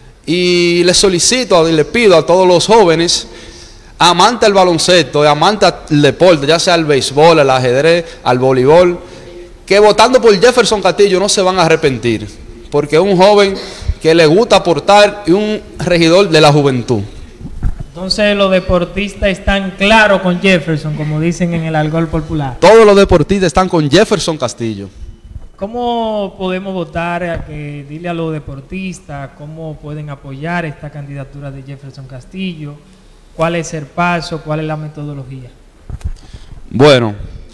Y le solicito y le pido a todos los jóvenes, amantes del baloncesto, amantes del deporte, ya sea el béisbol, el ajedrez, al voleibol, que votando por Jefferson Castillo no se van a arrepentir, porque es un joven que le gusta aportar y un regidor de la juventud. Entonces los deportistas están claros con Jefferson, como dicen en el argot popular. Todos los deportistas están con Jefferson Castillo. ¿Cómo podemos votar? Dile a los deportistas cómo pueden apoyar esta candidatura de Jefferson Castillo. ¿Cuál es el paso? ¿Cuál es la metodología? Bueno,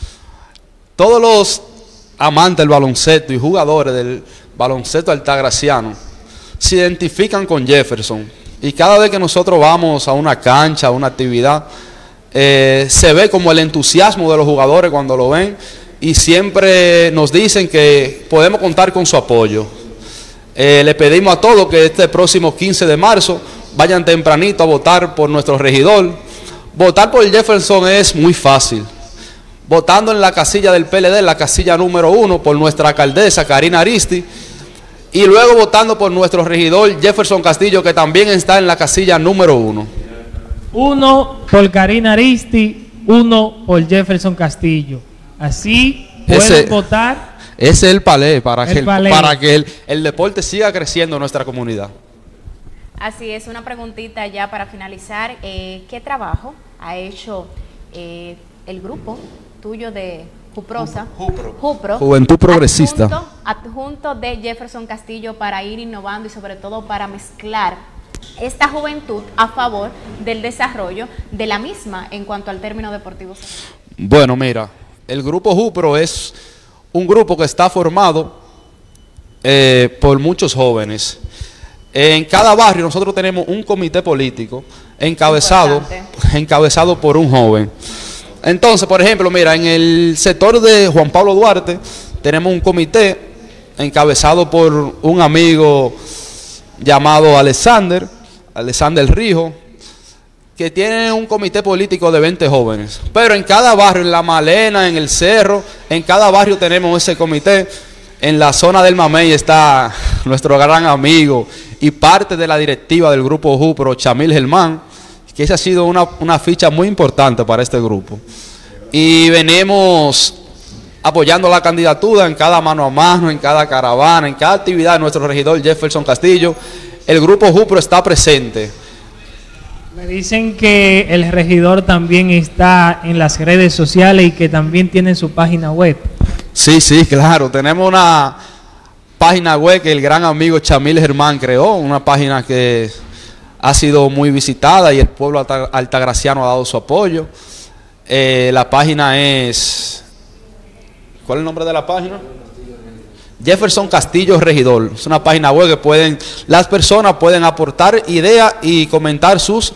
todos los amantes del baloncesto y jugadores del baloncesto altagraciano se identifican con Jefferson. Y cada vez que nosotros vamos a una cancha, a una actividad, se ve como el entusiasmo de los jugadores cuando lo ven. Y siempre nos dicen que podemos contar con su apoyo. Le pedimos a todos que este próximo 15 de marzo vayan tempranito a votar por nuestro regidor. Votar por Jefferson es muy fácil. Votando en la casilla del PLD, la casilla número 1, por nuestra alcaldesa Karina Aristi. Y luego votando por nuestro regidor Jefferson Castillo, que también está en la casilla número 1. 1 por Karina Aristi, 1 por Jefferson Castillo. Así pueden votar. Ese es el palé para que el deporte siga creciendo en nuestra comunidad. Así es, una preguntita ya para finalizar. ¿Qué trabajo ha hecho el grupo tuyo de Juprosa? Jupro, Juventud Progresista. Adjunto de Jefferson Castillo, para ir innovando y sobre todo para mezclar esta juventud a favor del desarrollo de la misma en cuanto al término deportivo? Bueno, mira, el grupo Jupro es un grupo que está formado por muchos jóvenes. En cada barrio nosotros tenemos un comité político encabezado por un joven. Entonces, por ejemplo, mira, en el sector de Juan Pablo Duarte tenemos un comité encabezado por un amigo llamado Alexander Rijo, que tiene un comité político de 20 jóvenes. Pero en cada barrio, en La Malena, en el Cerro, en cada barrio tenemos ese comité. En la zona del Mamey está nuestro gran amigo y parte de la directiva del grupo Jupro, Chamil Germán, que esa ha sido una ficha muy importante para este grupo. Y venimos apoyando la candidatura en cada mano a mano, en cada caravana, en cada actividad de nuestro regidor Jefferson Castillo. El grupo Jupro está presente. Me dicen que el regidor también está en las redes sociales y que también tiene su página web. Sí, claro. Tenemos una página web que el gran amigo Chamil Germán creó, una página que ha sido muy visitada y el pueblo altagraciano ha dado su apoyo. La página es... ¿Cuál es el nombre de la página? Jefferson Castillo Regidor. Es una página web que las personas pueden aportar ideas y comentar sus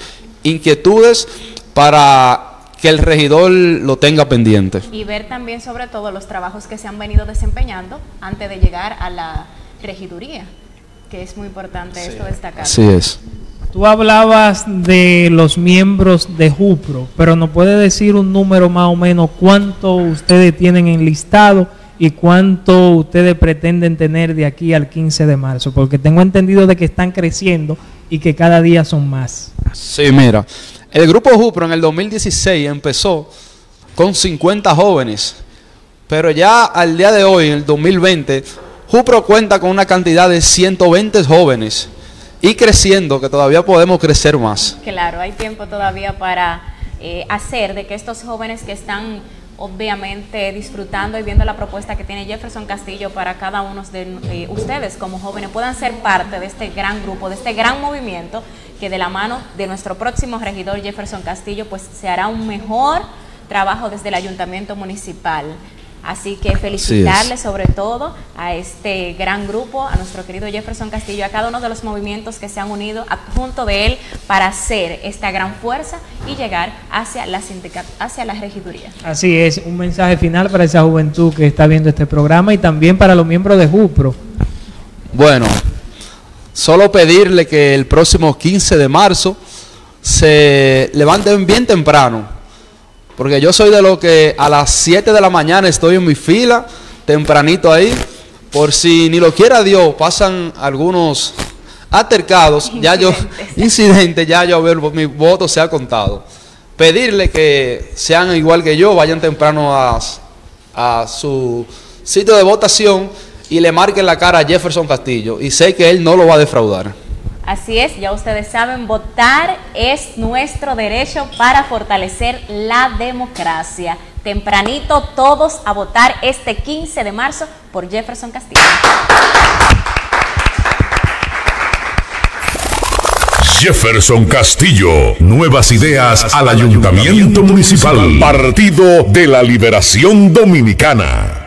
inquietudes para que el regidor lo tenga pendiente. Y ver también sobre todo los trabajos que se han venido desempeñando antes de llegar a la regiduría, que es muy importante esto destacar. Así es. Tú hablabas de los miembros de JUPRO, pero ¿nos puede decir un número más o menos cuánto ustedes tienen enlistado y cuánto ustedes pretenden tener de aquí al 15 de marzo? Porque tengo entendido de que están creciendo y que cada día son más. Sí, mira, el grupo JUPRO en el 2016 empezó con 50 jóvenes, pero ya al día de hoy, en el 2020, JUPRO cuenta con una cantidad de 120 jóvenes y creciendo, que todavía podemos crecer más. Claro, hay tiempo todavía para hacer de que estos jóvenes que están obviamente disfrutando y viendo la propuesta que tiene Jefferson Castillo para cada uno de ustedes como jóvenes puedan ser parte de este gran grupo, de este gran movimiento, que de la mano de nuestro próximo regidor Jefferson Castillo pues se hará un mejor trabajo desde el ayuntamiento municipal. Así que felicitarles sobre todo a este gran grupo, a nuestro querido Jefferson Castillo, a cada uno de los movimientos que se han unido junto de él para hacer esta gran fuerza y llegar hacia la regiduría. Así es, un mensaje final para esa juventud que está viendo este programa y también para los miembros de JUPRO. Bueno, solo pedirle que el próximo 15 de marzo se levanten bien temprano, porque yo soy de los que a las 7 de la mañana estoy en mi fila, tempranito ahí, por si ni lo quiera Dios, pasan algunos altercados, incidentes, ya yo ver mi voto se ha contado. Pedirle que sean igual que yo, vayan temprano a su sitio de votación y le marquen la cara a Jefferson Castillo, y sé que él no lo va a defraudar. Así es, ya ustedes saben, votar es nuestro derecho para fortalecer la democracia. Tempranito todos a votar este 15 de marzo por Jefferson Castillo. Jefferson Castillo, nuevas ideas al Ayuntamiento Municipal, Partido de la Liberación Dominicana.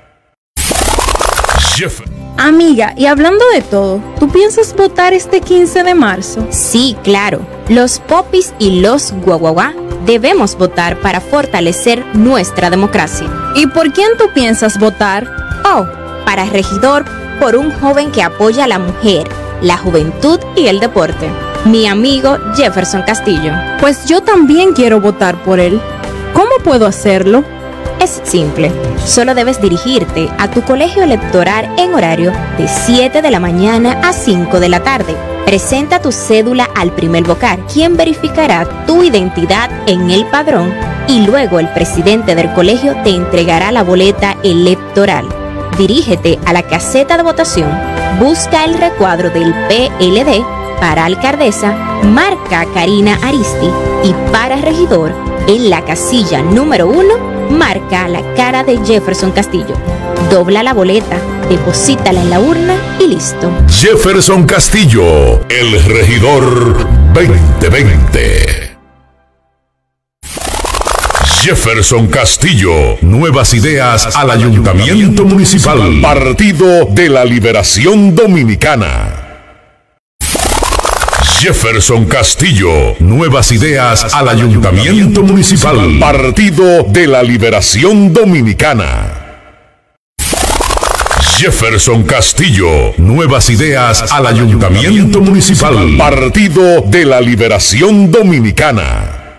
Amiga, y hablando de todo, ¿tú piensas votar este 15 de marzo? Sí, claro. Los popis y los guaguaguá debemos votar para fortalecer nuestra democracia. ¿Y por quién tú piensas votar? Oh, para regidor, por un joven que apoya a la mujer, la juventud y el deporte. Mi amigo Jefferson Castillo. Pues yo también quiero votar por él. ¿Cómo puedo hacerlo? Es simple, solo debes dirigirte a tu colegio electoral en horario de 7 de la mañana a 5 de la tarde. Presenta tu cédula al primer vocal, quien verificará tu identidad en el padrón y luego el presidente del colegio te entregará la boleta electoral. Dirígete a la caseta de votación, busca el recuadro del PLD, para alcaldesa, marca Karina Aristi y para regidor, en la casilla número 1, marca la cara de Jefferson Castillo. Dobla la boleta, deposítala en la urna y listo. Jefferson Castillo, el regidor 2020. Jefferson Castillo, nuevas ideas al Ayuntamiento Municipal, Partido de la Liberación Dominicana. Jefferson Castillo, nuevas ideas al Ayuntamiento Municipal, Partido de la Liberación Dominicana. Jefferson Castillo, nuevas ideas al Ayuntamiento Municipal, Partido de la Liberación Dominicana.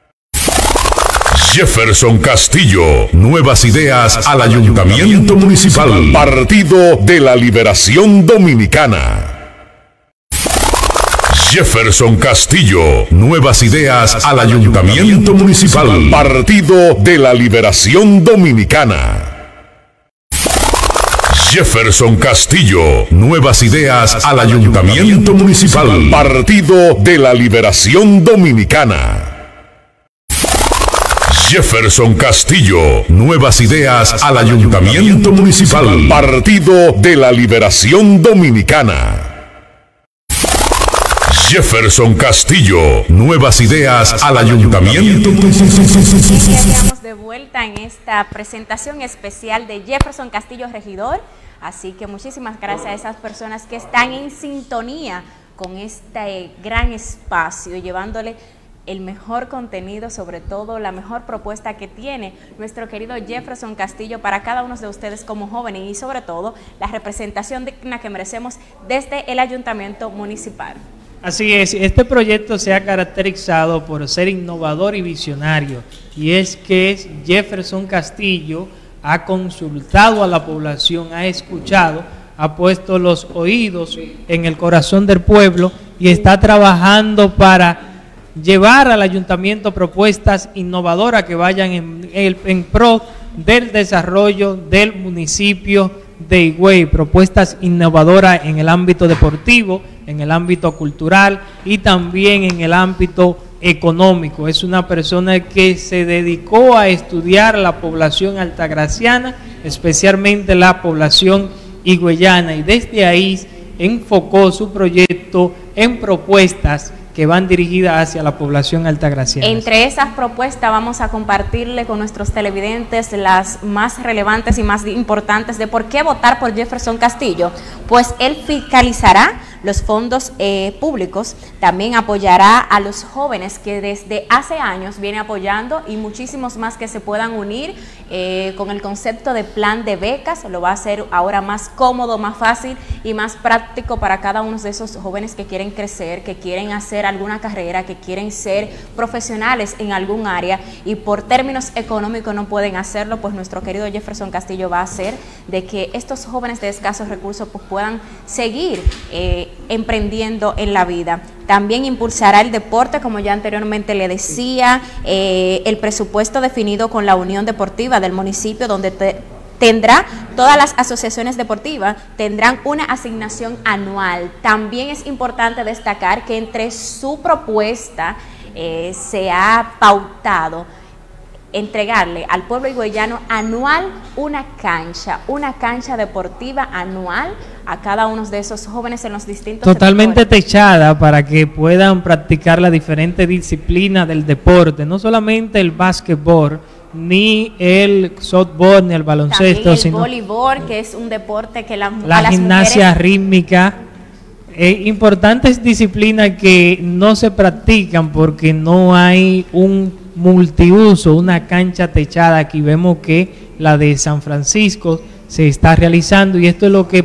Jefferson Castillo, nuevas ideas al Ayuntamiento Municipal, Partido de la Liberación Dominicana. Jefferson Castillo, nuevas ideas al Ayuntamiento Municipal, Partido de la Liberación Dominicana. Jefferson Castillo, nuevas ideas al Ayuntamiento Municipal, Partido de la Liberación Dominicana. Jefferson Castillo, nuevas ideas al Ayuntamiento Municipal, Partido de la Liberación Dominicana. Jefferson Castillo, nuevas ideas al Ayuntamiento Municipal. Estamos de vuelta en esta presentación especial de Jefferson Castillo, regidor. Así que muchísimas gracias a esas personas que están en sintonía con este gran espacio, llevándole el mejor contenido, sobre todo la mejor propuesta que tiene nuestro querido Jefferson Castillo para cada uno de ustedes como jóvenes y sobre todo la representación digna que merecemos desde el Ayuntamiento Municipal. Así es, este proyecto se ha caracterizado por ser innovador y visionario, y es que Jefferson Castillo ha consultado a la población, ha escuchado, ha puesto los oídos en el corazón del pueblo y está trabajando para llevar al ayuntamiento propuestas innovadoras que vayan en pro del desarrollo del municipio de Higüey, propuestas innovadoras en el ámbito deportivo, en el ámbito cultural y también en el ámbito económico. Es una persona que se dedicó a estudiar la población altagraciana, especialmente la población higüeyana, y desde ahí enfocó su proyecto en propuestas que van dirigidas hacia la población altagraciana. Entre esas propuestas vamos a compartirle con nuestros televidentes las más relevantes y más importantes de por qué votar por Jefferson Castillo. Pues él fiscalizará los fondos públicos, también apoyará a los jóvenes que desde hace años viene apoyando y muchísimos más que se puedan unir con el concepto de plan de becas. Lo va a hacer ahora más cómodo, más fácil y más práctico para cada uno de esos jóvenes que quieren crecer, que quieren hacer alguna carrera, que quieren ser profesionales en algún área y por términos económicos no pueden hacerlo. Pues nuestro querido Jefferson Castillo va a hacer de que estos jóvenes de escasos recursos pues puedan seguir emprendiendo en la vida. También impulsará el deporte, como ya anteriormente le decía, el presupuesto definido con la Unión Deportiva del municipio, donde tendrá todas las asociaciones deportivas, tendrán una asignación anual. También es importante destacar que entre su propuesta se ha pautado entregarle al pueblo higüeyano anual una cancha deportiva anual a cada uno de esos jóvenes en los distintos totalmente sectores. Techada para que puedan practicar las diferentes disciplinas del deporte, no solamente el básquetbol, ni el softball, ni el baloncesto, también el sino voleibol, que es un deporte que la gimnasia mujeres rítmica. Importantes disciplinas que no se practican porque no hay un multiuso, una cancha techada. Aquí vemos que la de San Francisco se está realizando y esto es lo que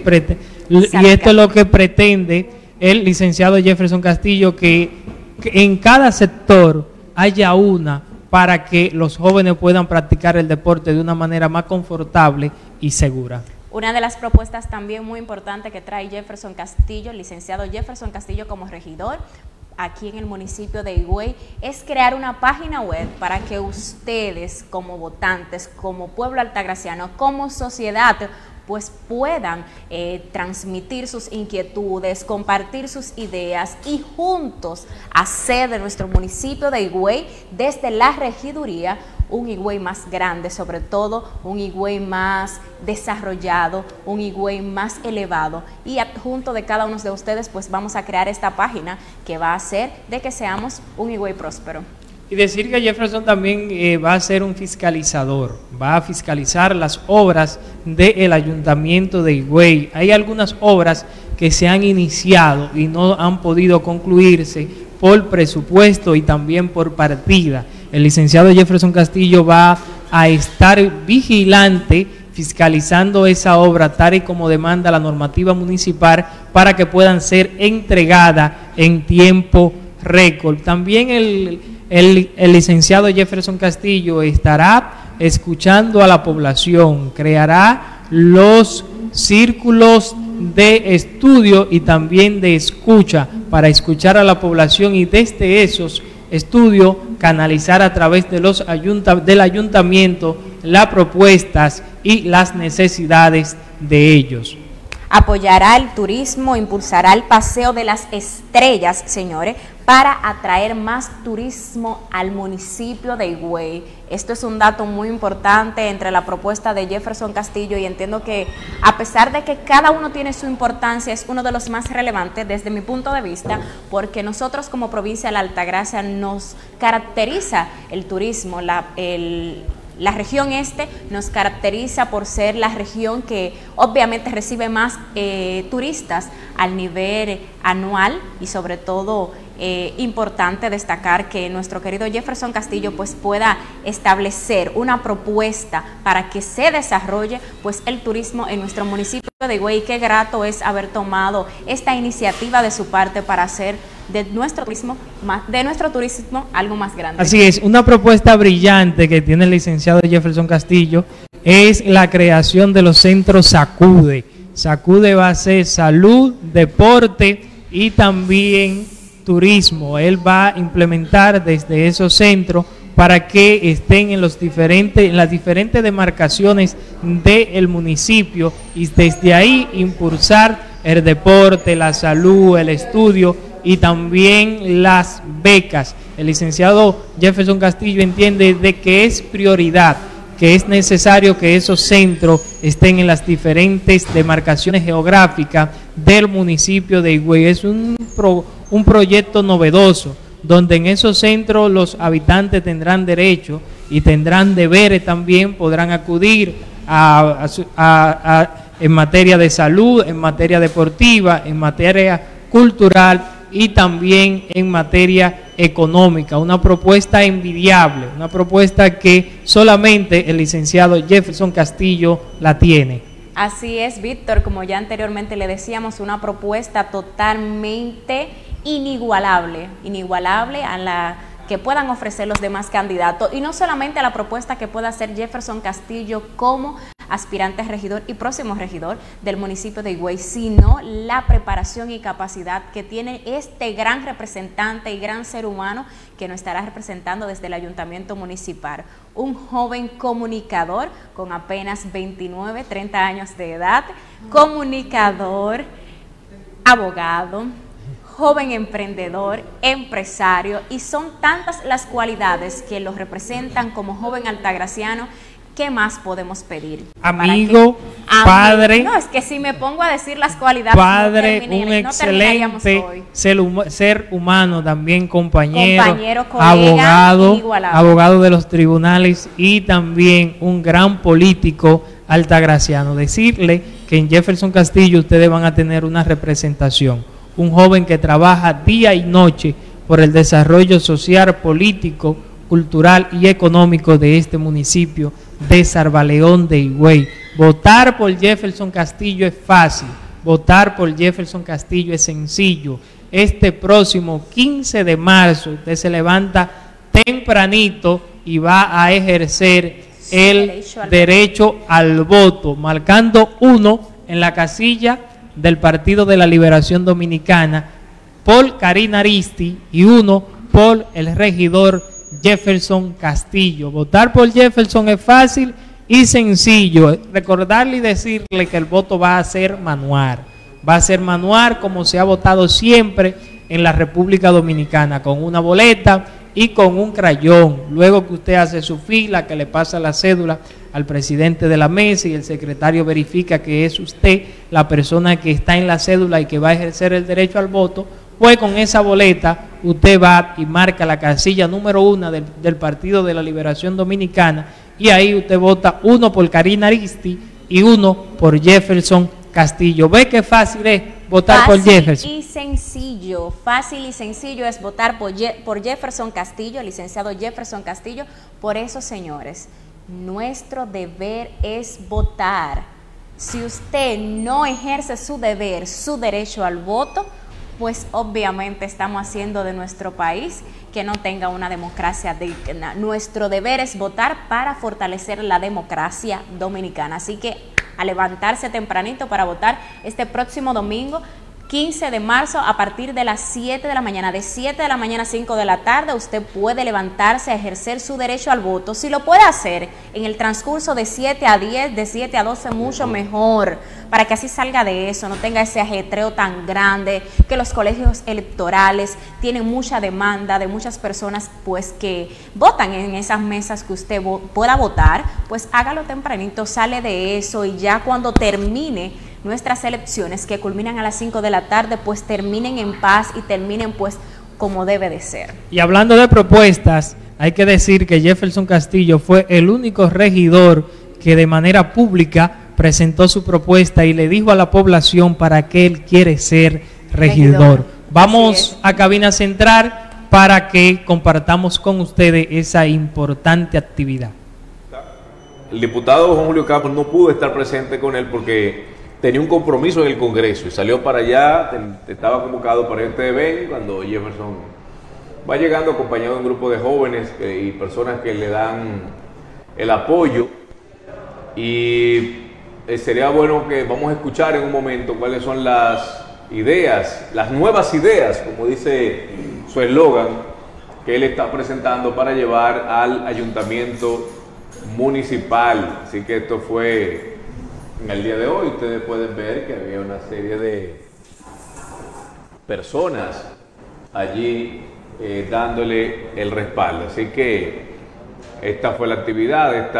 pretende el licenciado Jefferson Castillo, que en cada sector haya una para que los jóvenes puedan practicar el deporte de una manera más confortable y segura. Una de las propuestas también muy importante que trae Jefferson Castillo, el licenciado Jefferson Castillo como regidor aquí en el municipio de Higüey, es crear una página web para que ustedes como votantes, como pueblo altagraciano, como sociedad, pues puedan transmitir sus inquietudes, compartir sus ideas y juntos hacer de nuestro municipio de Higüey, desde la regiduría, un Higüey más grande, sobre todo un Higüey más desarrollado, un Higüey más elevado. Y junto de cada uno de ustedes pues vamos a crear esta página que va a hacer de que seamos un Higüey próspero. Y decir que Jefferson también va a ser un fiscalizador, va a fiscalizar las obras del Ayuntamiento de Higüey. Hay algunas obras que se han iniciado y no han podido concluirse por presupuesto y también por partida. El licenciado Jefferson Castillo va a estar vigilante, fiscalizando esa obra tal y como demanda la normativa municipal para que puedan ser entregadas en tiempo récord. También el licenciado Jefferson Castillo estará escuchando a la población, creará los círculos de estudio y también de escucha para escuchar a la población y desde esos estudios canalizar a través de del ayuntamiento las propuestas y las necesidades de ellos. Apoyará el turismo, impulsará el paseo de las estrellas, señores, para atraer más turismo al municipio de Higüey. Esto es un dato muy importante entre la propuesta de Jefferson Castillo y entiendo que a pesar de que cada uno tiene su importancia, es uno de los más relevantes desde mi punto de vista, porque nosotros como provincia de la Altagracia nos caracteriza el turismo, la región este nos caracteriza por ser la región que obviamente recibe más turistas al nivel anual y sobre todo importante destacar que nuestro querido Jefferson Castillo pues pueda establecer una propuesta para que se desarrolle pues el turismo en nuestro municipio de Higüey. Qué grato es haber tomado esta iniciativa de su parte para hacer de nuestro turismo algo más grande. Así es, una propuesta brillante que tiene el licenciado Jefferson Castillo es la creación de los centros Sacude. Sacude va a ser salud, deporte y también turismo. Él va a implementar desde esos centros para que estén en las diferentes demarcaciones del municipio y desde ahí impulsar el deporte, la salud, el estudio y también las becas. El licenciado Jefferson Castillo entiende de que es prioridad, que es necesario que esos centros estén en las diferentes demarcaciones geográficas del municipio de Higüey. Es un proyecto novedoso, donde en esos centros los habitantes tendrán derechos y tendrán deberes también, podrán acudir en materia de salud, en materia deportiva, en materia cultural y también en materia económica. Una propuesta envidiable, una propuesta que solamente el licenciado Jefferson Castillo la tiene. Así es, Víctor, como ya anteriormente le decíamos, una propuesta totalmente inigualable a la que puedan ofrecer los demás candidatos, y no solamente a la propuesta que pueda hacer Jefferson Castillo como aspirante a regidor y próximo regidor del municipio de Higüey, sino la preparación y capacidad que tiene este gran representante y gran ser humano que nos estará representando desde el ayuntamiento municipal. Un joven comunicador con apenas 29, 30 años de edad, comunicador, abogado, joven emprendedor, empresario, y son tantas las cualidades que lo representan como joven altagraciano. ¿Qué más podemos pedir? Amigo, padre. No, es que si me pongo a decir las cualidades, padre, un excelente ser humano, también compañero, colega, abogado de los tribunales y también un gran político altagraciano. Decirle que en Jefferson Castillo ustedes van a tener una representación. Un joven que trabaja día y noche por el desarrollo social, político, cultural y económico de este municipio de Sarbaleón de Higüey. Votar por Jefferson Castillo es fácil, votar por Jefferson Castillo es sencillo. Este próximo 15 de marzo usted se levanta tempranito y va a ejercer el derecho al voto, marcando 1 en la casilla del Partido de la Liberación Dominicana por Karina Aristi y 1 por el regidor Jefferson Castillo. Votar por Jefferson es fácil y sencillo. Recordarle y decirle que el voto va a ser manual. Va a ser manual como se ha votado siempre en la República Dominicana, con una boleta y con un crayón. Luego que usted hace su fila, que le pasa la cédula al presidente de la mesa y el secretario verifica que es usted la persona que está en la cédula y que va a ejercer el derecho al voto, pues con esa boleta usted va y marca la casilla número 1 del Partido de la Liberación Dominicana, y ahí usted vota 1 por Karina Aristi y 1 por Jefferson Castillo. ¿Ve qué fácil es votar por Jefferson? Fácil y sencillo es votar por Jefferson Castillo, el licenciado Jefferson Castillo. Por eso, señores, nuestro deber es votar. Si usted no ejerce su deber, su derecho al voto, pues obviamente estamos haciendo de nuestro país que no tenga una democracia digna. Nuestro deber es votar para fortalecer la democracia dominicana. Así que a levantarse tempranito para votar este próximo domingo 15 de marzo a partir de las 7 de la mañana, de 7 de la mañana a 5 de la tarde, usted puede levantarse a ejercer su derecho al voto. Si lo puede hacer en el transcurso de 7 a 10, de 7 a 12, mucho mejor, para que así salga de eso, no tenga ese ajetreo tan grande, que los colegios electorales tienen mucha demanda de muchas personas pues que votan en esas mesas que usted pueda votar, pues hágalo tempranito, sale de eso, y ya cuando termine nuestras elecciones, que culminan a las 5 de la tarde, pues terminen en paz y terminen pues como debe de ser. Y hablando de propuestas, hay que decir que Jefferson Castillo fue el único regidor que de manera pública presentó su propuesta y le dijo a la población para qué él quiere ser regidor. Vamos a cabina central para que compartamos con ustedes esa importante actividad. El diputado Juan Julio Campos no pudo estar presente con él porque tenía un compromiso en el Congreso y salió para allá, estaba convocado para este evento cuando Jefferson va llegando acompañado de un grupo de jóvenes y personas que le dan el apoyo. Y sería bueno que vamos a escuchar en un momento cuáles son las ideas, las nuevas ideas, como dice su eslogan, que él está presentando para llevar al ayuntamiento municipal. Así que esto fue en el día de hoy. Ustedes pueden ver que había una serie de personas allí dándole el respaldo. Así que esta fue la actividad,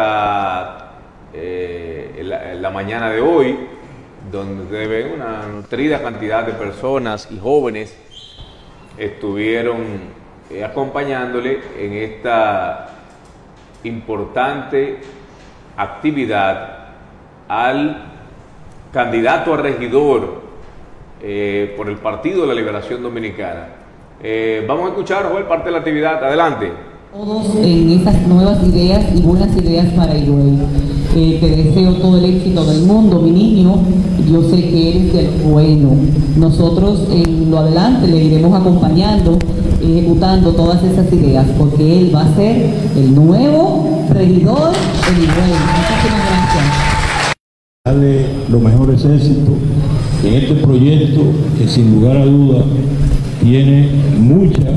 la mañana de hoy, donde ven una nutrida cantidad de personas y jóvenes estuvieron acompañándole en esta importante actividad al candidato a regidor por el Partido de la Liberación Dominicana. Vamos a escuchar, Joel, parte de la actividad. Adelante. Todos en esas nuevas ideas y buenas ideas para Higüey. Te deseo todo el éxito del mundo, mi niño. Yo sé que eres del bueno. Nosotros en lo adelante le iremos acompañando, ejecutando todas esas ideas, porque él va a ser el nuevo regidor de Higüey. Muchísimas gracias. Darle los mejores éxitos en este proyecto que sin lugar a duda tiene mucha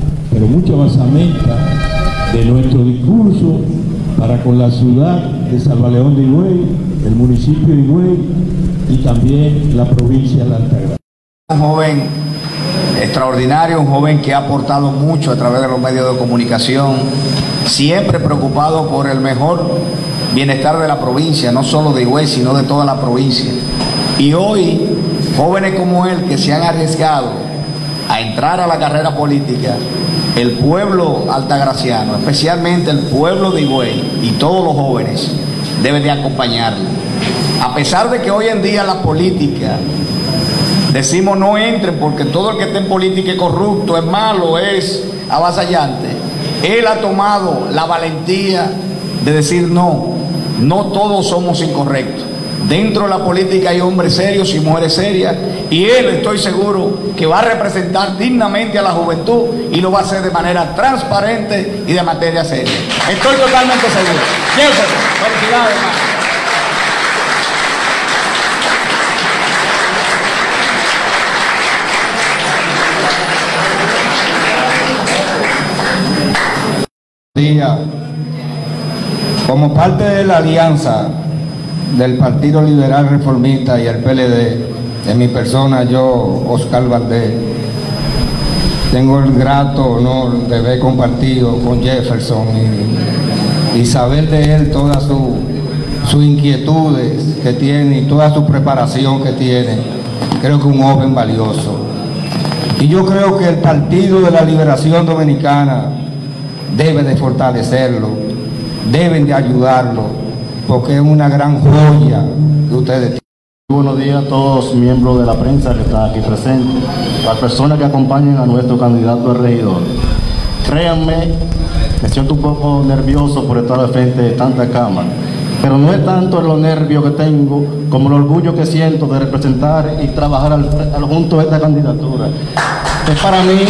basamenta de nuestro discurso para con la ciudad de Salvaleón de Higüey, el municipio de Higüey y también la provincia de la Altagracia. Un joven extraordinario, un joven que ha aportado mucho a través de los medios de comunicación, siempre preocupado por el mejor bienestar de la provincia, no solo de Higüey, sino de toda la provincia. Y hoy, jóvenes como él que se han arriesgado a entrar a la carrera política, el pueblo altagraciano, especialmente el pueblo de Higüey y todos los jóvenes deben de acompañarle. A pesar de que hoy en día la política, decimos no entren porque todo el que esté en política es corrupto, es malo, es avasallante, él ha tomado la valentía de decir no todos somos incorrectos. Dentro de la política hay hombres serios y mujeres serias, y él, estoy seguro, que va a representar dignamente a la juventud y lo va a hacer de manera transparente y de materia seria. Estoy totalmente seguro. Jefferson, felicidades, hermano. Como parte de la alianza del Partido Liberal Reformista y el PLD, en mi persona, yo, Oscar Valdés, tengo el grato honor de haber compartido con Jefferson y saber de él todas sus inquietudes que tiene y toda su preparación que tiene. Creo que un joven valioso. Y yo creo que el Partido de la Liberación Dominicana debe de fortalecerlo, deben de ayudarlo, porque es una gran joya que ustedes tienen. Buenos días a todos los miembros de la prensa que están aquí presentes, las personas que acompañan a nuestro candidato a regidor. Créanme, me siento un poco nervioso por estar al frente de tanta cámara, pero no es tanto los nervios que tengo como el orgullo que siento de representar y trabajar junto a esta candidatura. Es para mí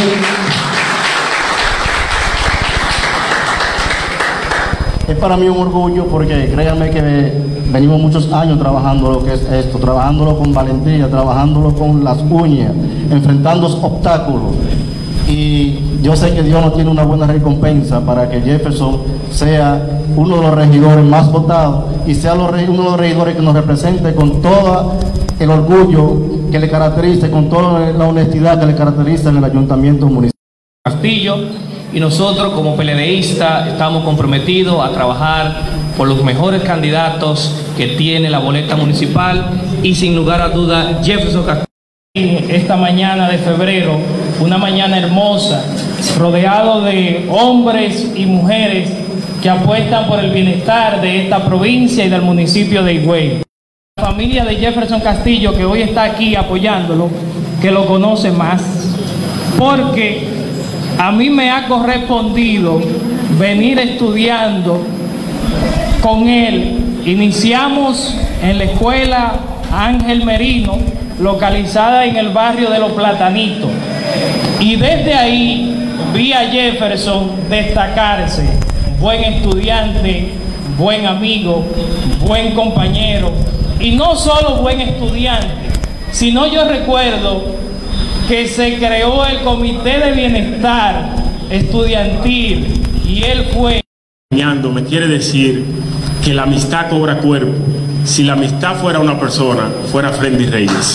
un orgullo, porque créanme que venimos muchos años trabajando lo que es esto, trabajándolo con valentía, trabajándolo con las uñas, enfrentando obstáculos. Y yo sé que Dios nos tiene una buena recompensa para que Jefferson sea uno de los regidores más votados y sea uno de los regidores que nos represente con todo el orgullo que le caracteriza, con toda la honestidad que le caracteriza en el ayuntamiento municipal. Castillo. Y nosotros como PLDistas estamos comprometidos a trabajar por los mejores candidatos que tiene la boleta municipal y sin lugar a duda Jefferson Castillo. Esta mañana de febrero, una mañana hermosa, rodeado de hombres y mujeres que apuestan por el bienestar de esta provincia y del municipio de Higüey. La familia de Jefferson Castillo, que hoy está aquí apoyándolo, que lo conoce más, porque a mí me ha correspondido venir estudiando con él. Iniciamos en la escuela Ángel Merino, localizada en el barrio de Los Platanitos, y desde ahí vi a Jefferson destacarse, buen estudiante, buen amigo, buen compañero, y no solo buen estudiante, sino yo recuerdo que se creó el Comité de Bienestar Estudiantil y él fue... Me quiere decir que la amistad cobra cuerpo. Si la amistad fuera una persona, fuera Freddy Reyes.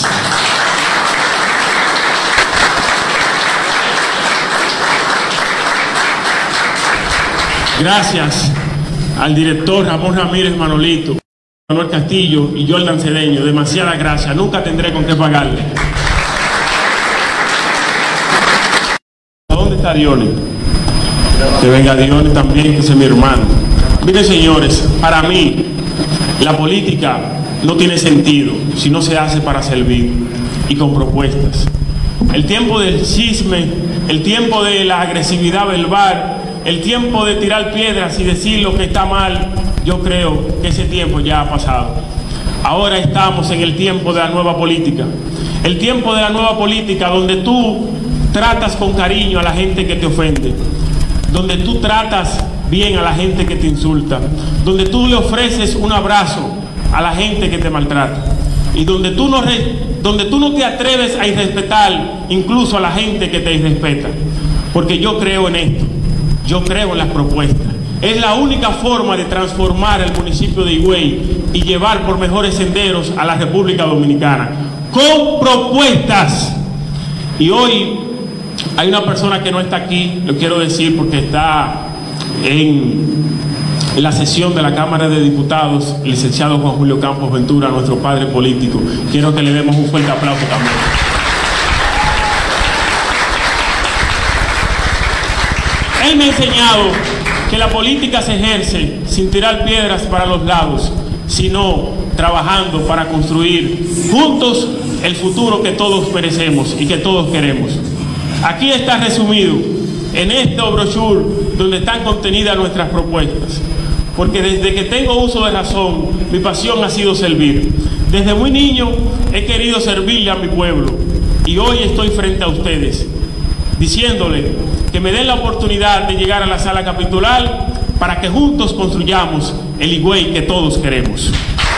Gracias al director Ramón Ramírez Manolito, Manuel Castillo y Jordan Cedeño, demasiadas gracias, nunca tendré con qué pagarle. ¿Dónde está Dione? Que venga Dione también, que es mi hermano. Miren, señores, para mí la política no tiene sentido si no se hace para servir y con propuestas. El tiempo del chisme, el tiempo de la agresividad verbal, el tiempo de tirar piedras y decir lo que está mal, yo creo que ese tiempo ya ha pasado. Ahora estamos en el tiempo de la nueva política. El tiempo de la nueva política donde tú tratas con cariño a la gente que te ofende, donde tú tratas bien a la gente que te insulta, donde tú le ofreces un abrazo a la gente que te maltrata y donde tú no te atreves a irrespetar incluso a la gente que te irrespeta. Porque yo creo en esto, yo creo en las propuestas. Es la única forma de transformar el municipio de Higüey y llevar por mejores senderos a la República Dominicana, con propuestas. Y hoy hay una persona que no está aquí, lo quiero decir porque está en la sesión de la Cámara de Diputados, el licenciado Juan Julio Campos Ventura, nuestro padre político. Quiero que le demos un fuerte aplauso también. Él me ha enseñado que la política se ejerce sin tirar piedras para los lados, sino trabajando para construir juntos el futuro que todos merecemos y que todos queremos. Aquí está resumido en este brochure donde están contenidas nuestras propuestas, porque desde que tengo uso de razón, mi pasión ha sido servir. Desde muy niño he querido servirle a mi pueblo y hoy estoy frente a ustedes diciéndole que me den la oportunidad de llegar a la sala capitular para que juntos construyamos el Higüey que todos queremos.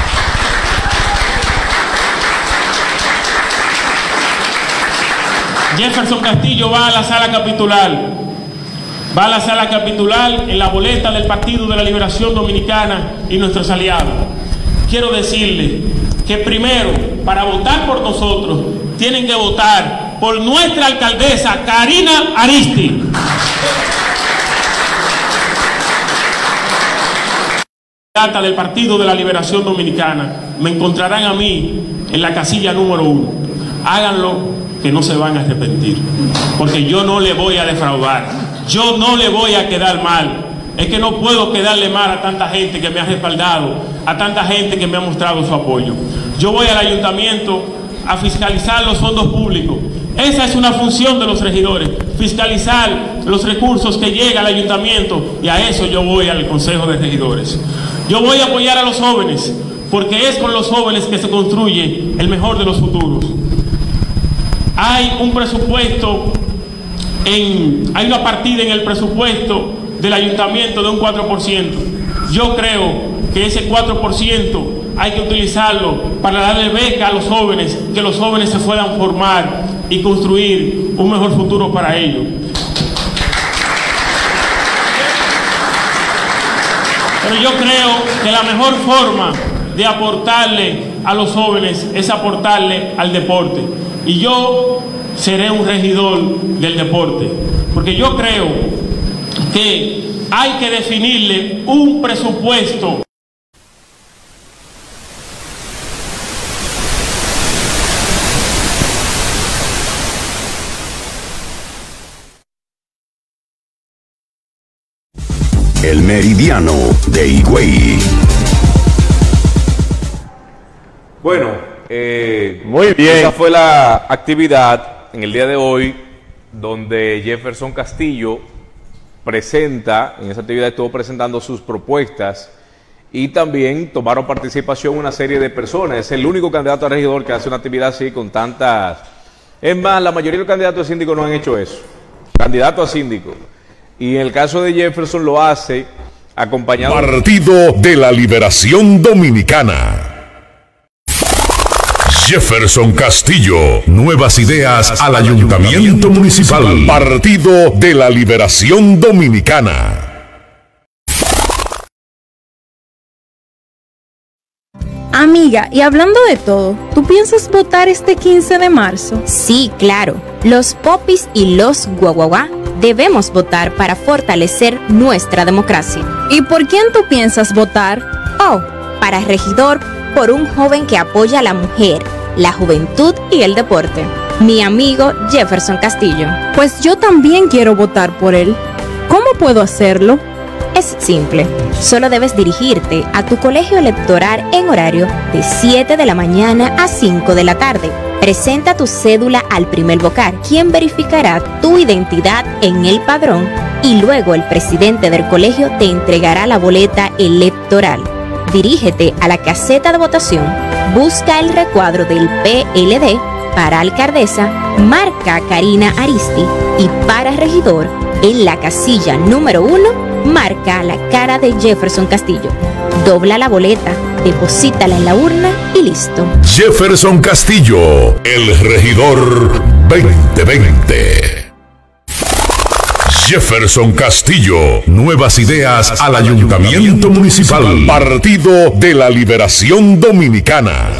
Jefferson Castillo va a la sala capitular. Va a la sala capitular en la boleta del Partido de la Liberación Dominicana y nuestros aliados. Quiero decirle que primero, para votar por nosotros, tienen que votar por nuestra alcaldesa Karina Aristi. Del Partido de la Liberación Dominicana. Me encontrarán a mí en la casilla número 1. Háganlo, que no se van a arrepentir, porque yo no le voy a defraudar, yo no le voy a quedar mal. Es que no puedo quedarle mal a tanta gente que me ha respaldado, a tanta gente que me ha mostrado su apoyo. Yo voy al ayuntamiento a fiscalizar los fondos públicos. Esa es una función de los regidores, fiscalizar los recursos que llegan al ayuntamiento, y a eso yo voy al Consejo de Regidores. Yo voy a apoyar a los jóvenes, porque es con los jóvenes que se construye el mejor de los futuros. Hay un presupuesto, hay una partida en el presupuesto del ayuntamiento de un 4%. Yo creo que ese 4% hay que utilizarlo para darle beca a los jóvenes, que los jóvenes se puedan formar y construir un mejor futuro para ellos. Pero yo creo que la mejor forma de aportarle a los jóvenes es aportarle al deporte. Y yo seré un regidor del deporte, porque yo creo que hay que definirle un presupuesto. El Meridiano de Higüey. Bueno, muy bien. Esa fue la actividad en el día de hoy donde Jefferson Castillo presenta, en esa actividad estuvo presentando sus propuestas y también tomaron participación una serie de personas. Es el único candidato a regidor que hace una actividad así con tantas... Es más, la mayoría de los candidatos a síndico no han hecho eso. Candidato a síndico. Y en el caso de Jefferson lo hace acompañado... Partido de la Liberación Dominicana. Jefferson Castillo, nuevas ideas al Ayuntamiento Municipal. Partido de la Liberación Dominicana. Amiga, y hablando de todo, ¿tú piensas votar este 15 de marzo? Sí, claro. Los popis y los guaguaguá debemos votar para fortalecer nuestra democracia. ¿Y por quién tú piensas votar? Oh, para regidor, por un joven que apoya a la mujer, la juventud y el deporte. Mi amigo Jefferson Castillo. Pues yo también quiero votar por él. ¿Cómo puedo hacerlo? Es simple, solo debes dirigirte a tu colegio electoral en horario de 7 de la mañana a 5 de la tarde. Presenta tu cédula al primer vocal, quien verificará tu identidad en el padrón y luego el presidente del colegio te entregará la boleta electoral. Dirígete a la caseta de votación, busca el recuadro del PLD, para alcaldesa, marca Karina Aristi y para regidor, en la casilla número 1, marca la cara de Jefferson Castillo. Dobla la boleta, deposítala en la urna y listo. Jefferson Castillo, el regidor 2020. Jefferson Castillo, nuevas ideas al Ayuntamiento Municipal. Partido de la Liberación Dominicana.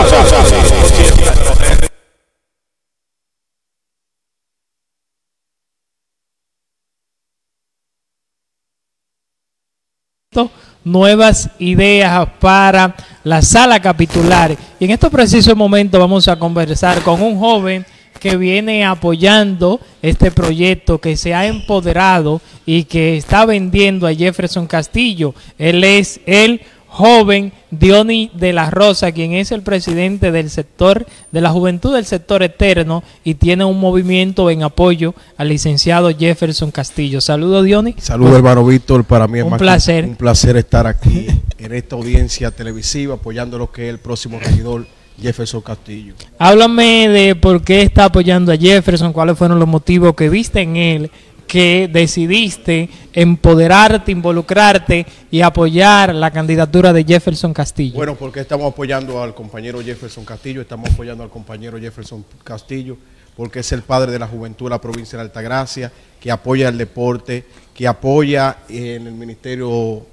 Nuevas ideas para la sala capitular. Y en estos precisos momentos vamos a conversar con un joven que viene apoyando este proyecto, que se ha empoderado y que está vendiendo a Jefferson Castillo. Él es el joven Diony de la Rosa, quien es el presidente del sector de la juventud del sector eterno y tiene un movimiento en apoyo al licenciado Jefferson Castillo. Saludos, Diony. Saludos, hermano Víctor. Para mí es un placer. Un placer estar aquí en esta audiencia televisiva apoyando lo que es el próximo regidor Jefferson Castillo. Háblame de por qué está apoyando a Jefferson, cuáles fueron los motivos que viste en él, que decidiste empoderarte, involucrarte y apoyar la candidatura de Jefferson Castillo. Bueno, porque estamos apoyando al compañero Jefferson Castillo, estamos apoyando al compañero Jefferson Castillo, porque es el padre de la juventud de la provincia de Altagracia, que apoya el deporte, que apoya en el Ministerio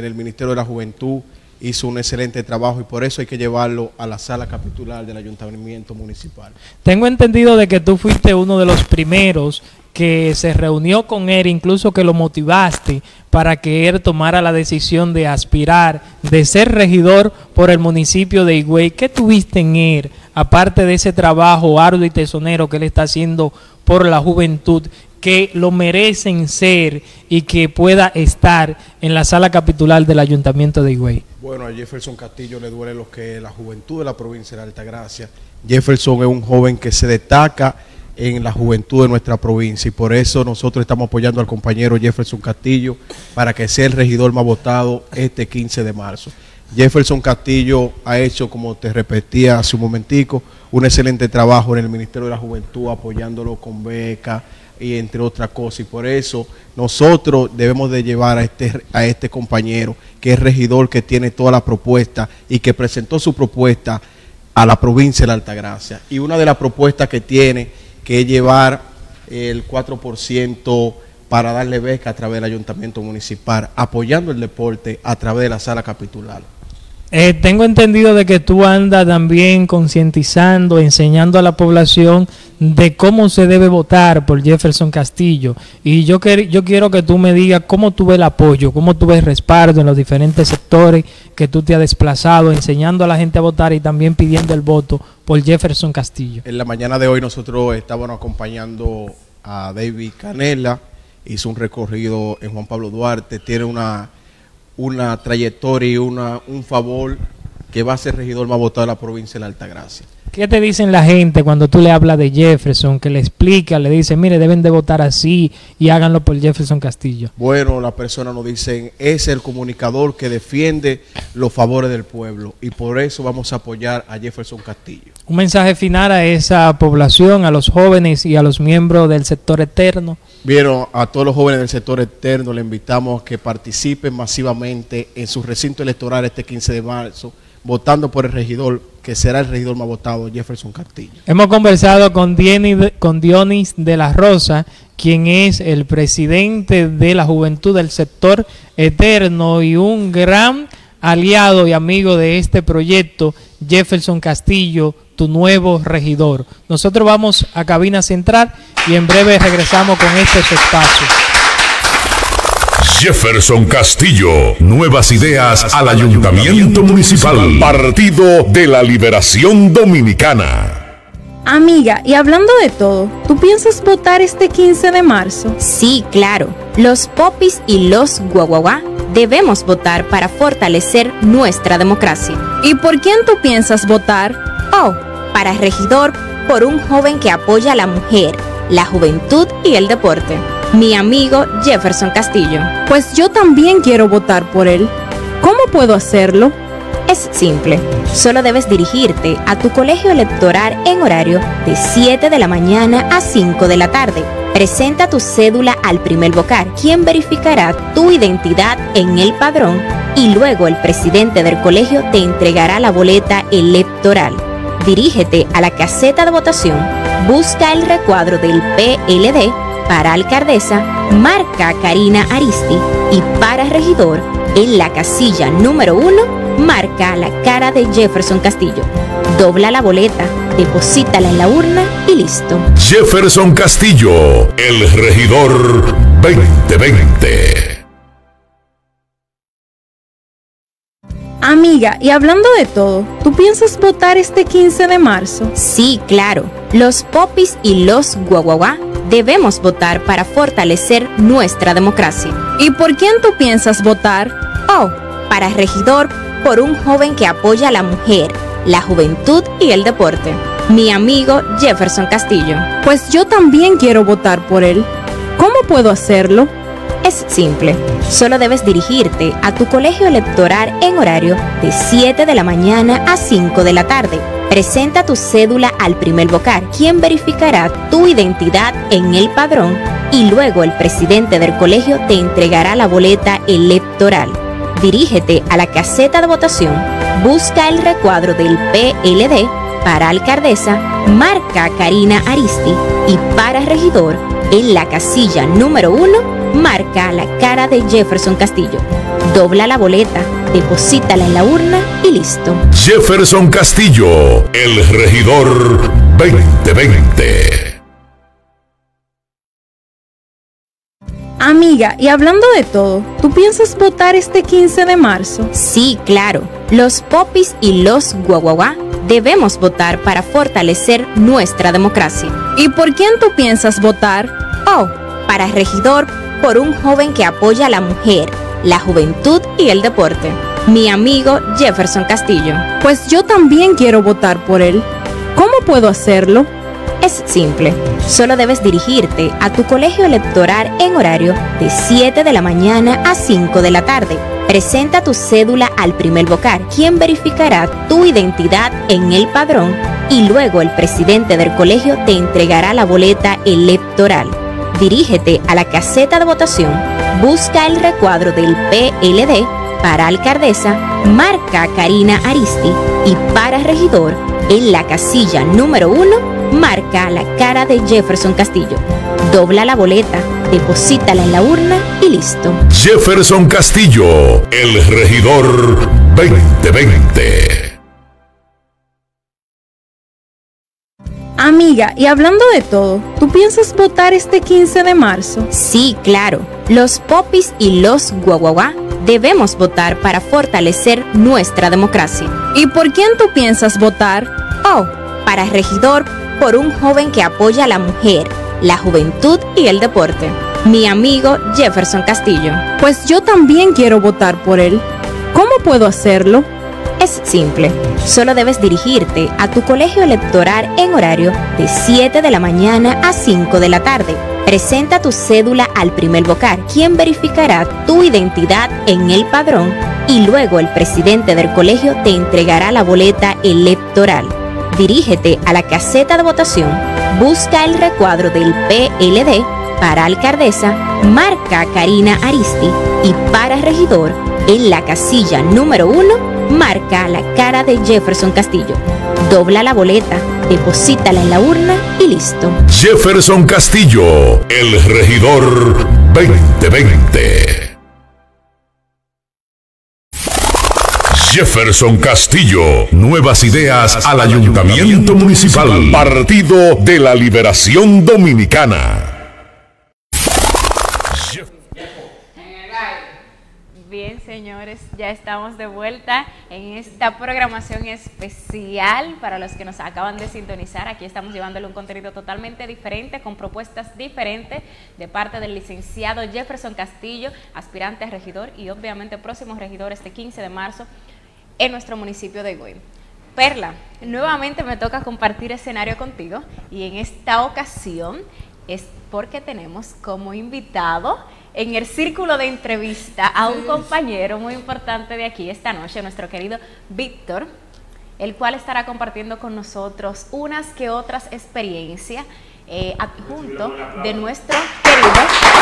de la Juventud, hizo un excelente trabajo y por eso hay que llevarlo a la sala capitular del Ayuntamiento Municipal. Tengo entendido de que tú fuiste uno de los primeros que se reunió con él, incluso que lo motivaste para que él tomara la decisión de aspirar, de ser regidor por el municipio de Higüey. ¿Qué tuviste en él, aparte de ese trabajo arduo y tesonero que él está haciendo por la juventud, que lo merecen ser y que pueda estar en la sala capitular del Ayuntamiento de Higüey? Bueno, a Jefferson Castillo le duele lo que es la juventud de la provincia de Altagracia. Jefferson es un joven que se destaca en la juventud de nuestra provincia y por eso nosotros estamos apoyando al compañero Jefferson Castillo para que sea el regidor más votado este 15 de marzo. Jefferson Castillo ha hecho, como te repetía hace un momentico, un excelente trabajo en el Ministerio de la Juventud, apoyándolo con becas y entre otras cosas, y por eso nosotros debemos de llevar a este compañero, que es regidor, que tiene toda la propuesta y que presentó su propuesta a la provincia de la Altagracia. Y una de las propuestas que tiene que es llevar el 4% para darle beca a través del Ayuntamiento Municipal, apoyando el deporte a través de la sala capitular. Tengo entendido de que tú andas también concientizando, enseñando a la población de cómo se debe votar por Jefferson Castillo. Y yo quiero que tú me digas cómo tú ves el apoyo, cómo tú ves el respaldo en los diferentes sectores que tú te has desplazado, enseñando a la gente a votar y también pidiendo el voto por Jefferson Castillo. En la mañana de hoy nosotros estábamos acompañando a David Canela, hizo un recorrido en Juan Pablo Duarte, tiene una trayectoria y un favor que va a ser regidor más votado de la provincia de la Altagracia. ¿Qué te dicen la gente cuando tú le hablas de Jefferson, que le explica, le dice, mire, deben de votar así y háganlo por Jefferson Castillo? Bueno, las personas nos dicen, es el comunicador que defiende los favores del pueblo y por eso vamos a apoyar a Jefferson Castillo. Un mensaje final a esa población, a los jóvenes y a los miembros del sector eterno. Vieron, a todos los jóvenes del sector eterno le invitamos a que participen masivamente en su recinto electoral este 15 de marzo, votando por el regidor, que será el regidor más votado, Jefferson Castillo. Hemos conversado con Dionis de la Rosa, quien es el presidente de la juventud del sector eterno y un gran aliado y amigo de este proyecto, Jefferson Castillo, tu nuevo regidor. Nosotros vamos a cabina central y en breve regresamos con este espacio. Jefferson Castillo, nuevas ideas al Ayuntamiento Municipal, Partido de la Liberación Dominicana. Amiga, y hablando de todo, ¿tú piensas votar este 15 de marzo? Sí, claro. Los popis y los guaguaguá debemos votar para fortalecer nuestra democracia. ¿Y por quién tú piensas votar? Oh, para regidor, por un joven que apoya a la mujer, la juventud y el deporte. Mi amigo Jefferson Castillo. Pues yo también quiero votar por él. ¿Cómo puedo hacerlo? Es simple. Solo debes dirigirte a tu colegio electoral en horario de 7 de la mañana a 5 de la tarde. Presenta tu cédula al primer vocal, quien verificará tu identidad en el padrón y luego el presidente del colegio te entregará la boleta electoral. Dirígete a la caseta de votación, busca el recuadro del PLD. Para alcaldesa, marca Karina Aristi y para regidor, en la casilla número 1, marca la cara de Jefferson Castillo. Dobla la boleta, deposítala en la urna y listo. Jefferson Castillo, el regidor 2020. Amiga, y hablando de todo, ¿tú piensas votar este 15 de marzo? Sí, claro. Los popis y los guaguaguá debemos votar para fortalecer nuestra democracia. ¿Y por quién tú piensas votar? Oh, para regidor, por un joven que apoya a la mujer, la juventud y el deporte. Mi amigo Jefferson Castillo. Pues yo también quiero votar por él. ¿Cómo puedo hacerlo? Es simple. Solo debes dirigirte a tu colegio electoral en horario de 7 de la mañana a 5 de la tarde. Presenta tu cédula al primer vocal, quien verificará tu identidad en el padrón y luego el presidente del colegio te entregará la boleta electoral. Dirígete a la caseta de votación, busca el recuadro del PLD. Para alcaldesa, marca Karina Aristi y para regidor, en la casilla número 1, marca la cara de Jefferson Castillo. Dobla la boleta, deposítala en la urna y listo. Jefferson Castillo, el regidor 2020. Amiga, y hablando de todo, ¿tú piensas votar este 15 de marzo? Sí, claro. Los popis y los guaguaguá debemos votar para fortalecer nuestra democracia. ¿Y por quién tú piensas votar? Oh, para regidor, por un joven que apoya a la mujer, la juventud y el deporte. Mi amigo Jefferson Castillo. Pues yo también quiero votar por él. ¿Cómo puedo hacerlo? Es simple. Solo debes dirigirte a tu colegio electoral en horario de 7 de la mañana a 5 de la tarde. Presenta tu cédula al primer vocal, quien verificará tu identidad en el padrón y luego el presidente del colegio te entregará la boleta electoral. Dirígete a la caseta de votación, busca el recuadro del PLD. Para alcaldesa, marca Karina Aristi y para regidor, en la casilla número 1, marca la cara de Jefferson Castillo. Dobla la boleta, deposítala en la urna y listo. Jefferson Castillo, el regidor 2020. Amiga, y hablando de todo, ¿tú piensas votar este 15 de marzo? Sí, claro. Los popis y los guaguaguá debemos votar para fortalecer nuestra democracia. ¿Y por quién tú piensas votar? Oh, para regidor, por un joven que apoya a la mujer, la juventud y el deporte. Mi amigo Jefferson Castillo. Pues yo también quiero votar por él. ¿Cómo puedo hacerlo? Es simple, solo debes dirigirte a tu colegio electoral en horario de 7 de la mañana a 5 de la tarde. Presenta tu cédula al primer vocal, quien verificará tu identidad en el padrón y luego el presidente del colegio te entregará la boleta electoral. Dirígete a la caseta de votación, busca el recuadro del PLD, para alcaldesa, marca Karina Aristi y para regidor, en la casilla número 1, marca la cara de Jefferson Castillo. Dobla la boleta, deposítala en la urna y listo. Jefferson Castillo, el regidor 2020. Jefferson Castillo, nuevas ideas al Ayuntamiento Municipal. Partido de la Liberación Dominicana. Bien, señores, ya estamos de vuelta en esta programación especial para los que nos acaban de sintonizar. Aquí estamos llevándole un contenido totalmente diferente, con propuestas diferentes de parte del licenciado Jefferson Castillo, aspirante a regidor y obviamente próximo regidor este 15 de marzo en nuestro municipio de Higüey. Perla, nuevamente me toca compartir escenario contigo y en esta ocasión es porque tenemos como invitado en el círculo de entrevista a un compañero muy importante de aquí esta noche, nuestro querido Víctor, el cual estará compartiendo con nosotros unas que otras experiencias adjunto de nuestro querido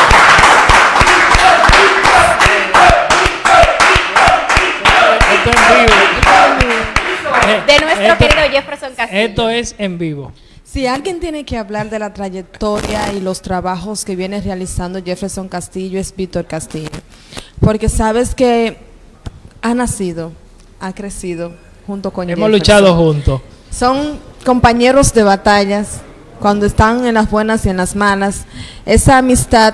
querido Jefferson Castillo. Esto es en vivo. Si alguien tiene que hablar de la trayectoria y los trabajos que viene realizando Jefferson Castillo, es Víctor Castillo. Porque sabes que ha nacido, ha crecido junto con Jefferson. Hemos luchado juntos. Son compañeros de batallas cuando están en las buenas y en las malas. Esa amistad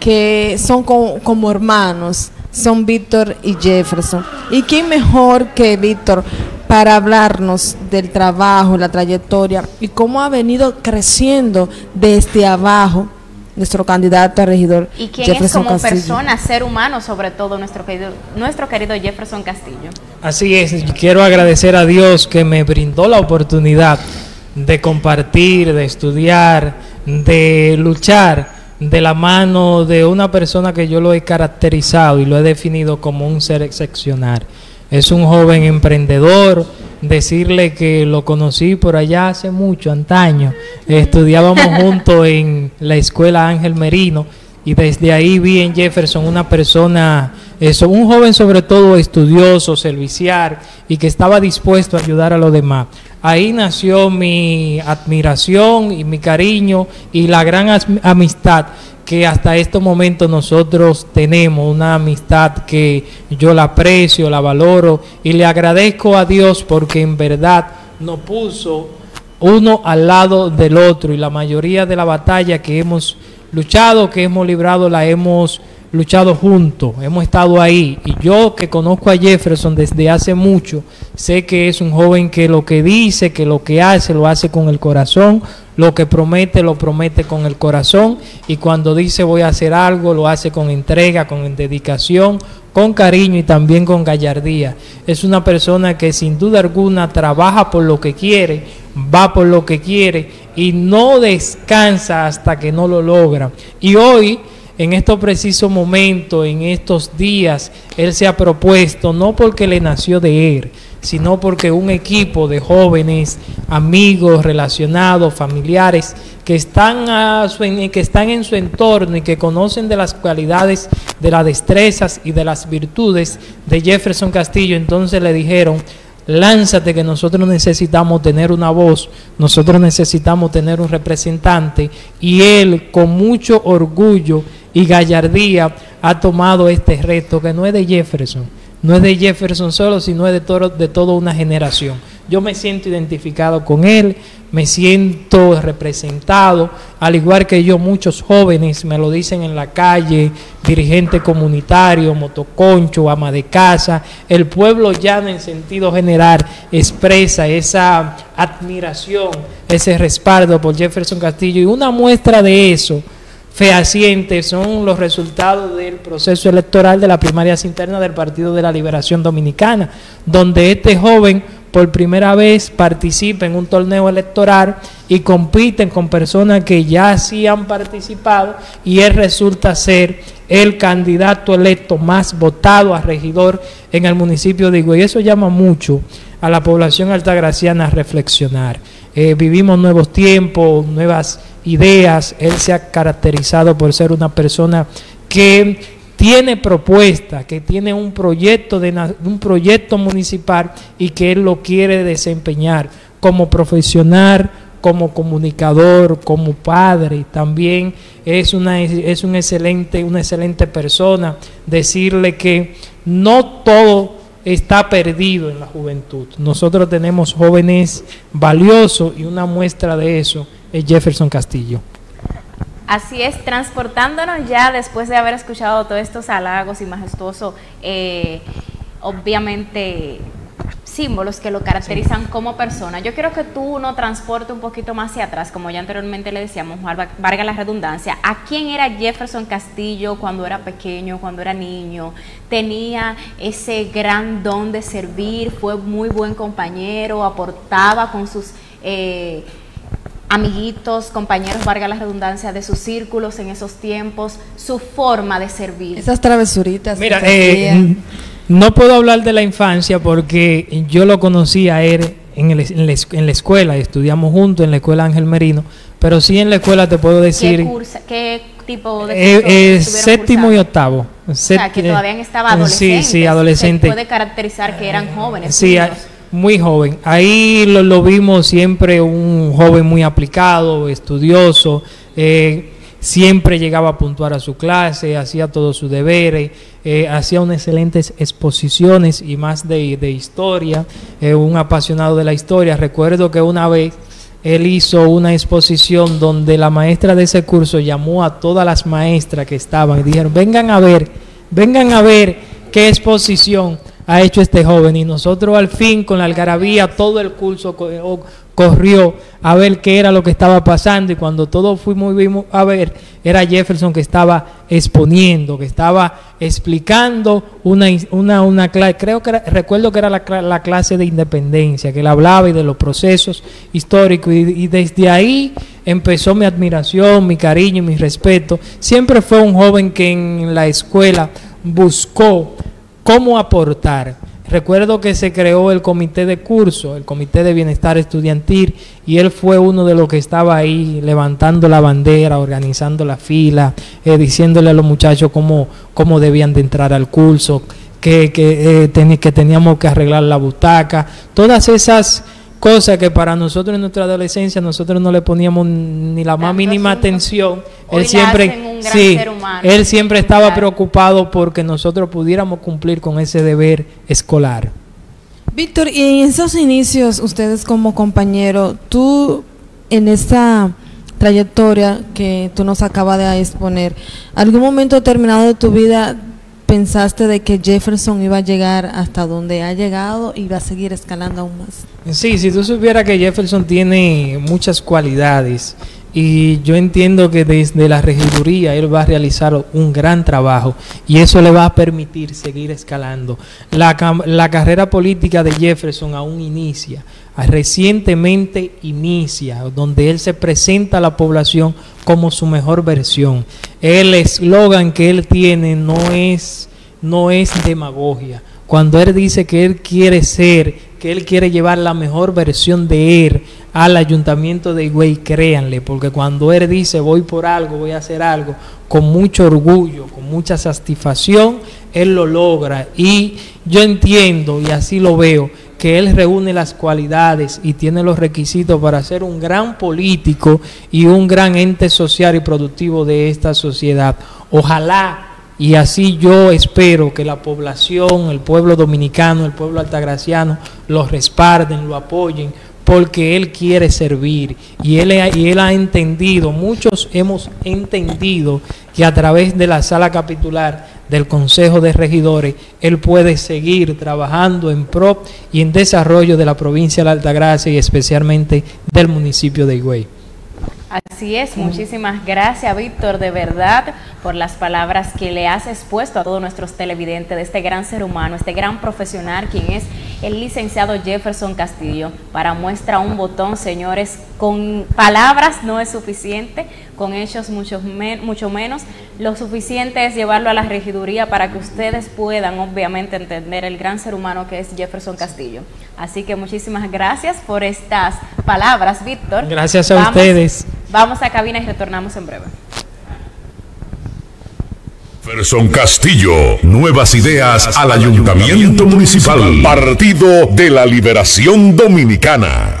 que son como hermanos, son Víctor y Jefferson. ¿Y quién mejor que Víctor para hablarnos del trabajo, la trayectoria y cómo ha venido creciendo desde abajo nuestro candidato a regidor y quién Jefferson es como Castillo? persona, ser humano, sobre todo nuestro querido Jefferson Castillo? Así es, quiero agradecer a Dios que me brindó la oportunidad de compartir, de estudiar, de luchar de la mano de una persona que yo lo he caracterizado y lo he definido como un ser excepcional. Es un joven emprendedor. Decirle que lo conocí por allá hace mucho, antaño. Estudiábamos juntos en la escuela Ángel Merino y desde ahí vi en Jefferson una persona, un joven sobre todo estudioso, servicial y que estaba dispuesto a ayudar a los demás. Ahí nació mi admiración y mi cariño y la gran amistad que hasta este momento nosotros tenemos, una amistad que yo la aprecio, la valoro y le agradezco a Dios porque en verdad nos puso uno al lado del otro y la mayoría de la batalla que hemos luchado, que hemos librado, la hemos luchado juntos, hemos estado ahí. Y yo que conozco a Jefferson desde hace mucho, sé que es un joven que lo que dice, que lo que hace, lo hace con el corazón, lo que promete, lo promete con el corazón, y cuando dice voy a hacer algo, lo hace con entrega, con dedicación, con cariño y también con gallardía. Es una persona que sin duda alguna trabaja por lo que quiere, va por lo que quiere y no descansa hasta que no lo logra. Y hoy, en estos precisos momentos, en estos días, él se ha propuesto, no porque le nació de él, sino porque un equipo de jóvenes, amigos, relacionados, familiares, que están en su entorno y que conocen de las cualidades, de las destrezas y de las virtudes de Jefferson Castillo, entonces le dijeron: lánzate, que nosotros necesitamos tener una voz, nosotros necesitamos tener un representante. Y él, con mucho orgullo y gallardía, ha tomado este reto, que no es de Jefferson, no es de Jefferson solo, sino es de toda una generación. Yo me siento identificado con él, me siento representado, al igual que yo, muchos jóvenes me lo dicen en la calle, dirigente comunitario, motoconcho, ama de casa. El pueblo llano en sentido general expresa esa admiración, ese respaldo por Jefferson Castillo, y una muestra de eso fehacientes son los resultados del proceso electoral de las primarias internas del Partido de la Liberación Dominicana, donde este joven por primera vez participa en un torneo electoral y compiten con personas que ya sí han participado, y él resulta ser el candidato electo más votado a regidor en el municipio de Higüey. Eso llama mucho a la población altagraciana a reflexionar. Vivimos nuevos tiempos, nuevas ideas. Él se ha caracterizado por ser una persona que tiene propuesta, que tiene un proyecto municipal y que él lo quiere desempeñar como profesional, como comunicador, como padre. También es una excelente persona. Decirle que no todo está perdido en la juventud. Nosotros tenemos jóvenes valiosos y una muestra de eso es Jefferson Castillo. Así es, transportándonos ya después de haber escuchado todos estos halagos y majestuosos, obviamente, símbolos que lo caracterizan como persona. Yo quiero que tú nos transportes un poquito más hacia atrás, como ya anteriormente le decíamos, valga la redundancia. ¿A quién era Jefferson Castillo cuando era pequeño, cuando era niño? Tenía ese gran don de servir, fue muy buen compañero, aportaba con sus amiguitos, compañeros, valga la redundancia, de sus círculos en esos tiempos, su forma de servir. Esas travesuritas. Mira, no puedo hablar de la infancia porque yo lo conocí a él en la escuela, estudiamos juntos en la escuela Ángel Merino, pero sí en la escuela te puedo decir... ¿Qué tipo de séptimo y octavo. O sea, que todavía estaba adolescente. Sí, adolescente. Se puede caracterizar que eran jóvenes. Sí, muy joven. Ahí lo vimos siempre un joven muy aplicado, estudioso, siempre llegaba a puntuar a su clase, hacía todos sus deberes, hacía unas excelentes exposiciones y más de historia, un apasionado de la historia. Recuerdo que una vez él hizo una exposición donde la maestra de ese curso llamó a todas las maestras que estaban y dijeron, vengan a ver qué exposición ha hecho este joven. Y nosotros al fin, con la algarabía, todo el curso corrió a ver qué era lo que estaba pasando, y cuando todos fuimos a ver, era Jefferson que estaba exponiendo, que estaba explicando una clase, recuerdo que era la clase de independencia, que él hablaba y de los procesos históricos, y desde ahí empezó mi admiración, mi cariño y mi respeto. Siempre fue un joven que en la escuela buscó cómo aportar. Recuerdo que se creó el comité de curso, el comité de bienestar estudiantil, y él fue uno de los que estaba ahí levantando la bandera, organizando la fila, diciéndole a los muchachos cómo debían de entrar al curso, que teníamos que arreglar la butaca, todas esas cosas que para nosotros en nuestra adolescencia nosotros no le poníamos ni la más mínima atención. Él siempre estaba preocupado porque nosotros pudiéramos cumplir con ese deber escolar. Víctor, y en esos inicios, ustedes como compañero, tú en esta trayectoria que tú nos acabas de exponer, ¿algún momento determinado de tu vida pensaste de que Jefferson iba a llegar hasta donde ha llegado y va a seguir escalando aún más? Sí, si tú supieras que Jefferson tiene muchas cualidades, y yo entiendo que desde la regiduría él va a realizar un gran trabajo y eso le va a permitir seguir escalando. La carrera política de Jefferson aún inicia, recientemente inicia, donde él se presenta a la población como su mejor versión. El eslogan que él tiene no es demagogia. Cuando él dice que él quiere llevar la mejor versión de él al ayuntamiento de Higüey, créanle, porque cuando él dice voy por algo, voy a hacer algo, con mucho orgullo, con mucha satisfacción, él lo logra. Y yo entiendo, y así lo veo, que él reúne las cualidades y tiene los requisitos para ser un gran político y un gran ente social y productivo de esta sociedad. Ojalá, y así yo espero, que la población, el pueblo dominicano, el pueblo altagraciano lo respalden, lo apoyen, porque él quiere servir y él ha entendido, muchos hemos entendido que a través de la sala capitular del Consejo de Regidores él puede seguir trabajando en pro y en desarrollo de la provincia de la Altagracia y especialmente del municipio de Higüey. Así es, muchísimas gracias, Víctor, de verdad, por las palabras que le has expuesto a todos nuestros televidentes de este gran ser humano, este gran profesional, quien es el licenciado Jefferson Castillo. Para muestra un botón, señores, con palabras no es suficiente, con hechos mucho menos. Lo suficiente es llevarlo a la regiduría para que ustedes puedan, obviamente, entender el gran ser humano que es Jefferson Castillo. Así que muchísimas gracias por estas palabras, Víctor. Gracias a ustedes. Vamos a cabina y retornamos en breve. Jefferson Castillo, nuevas ideas al Ayuntamiento Municipal, Partido de la Liberación Dominicana.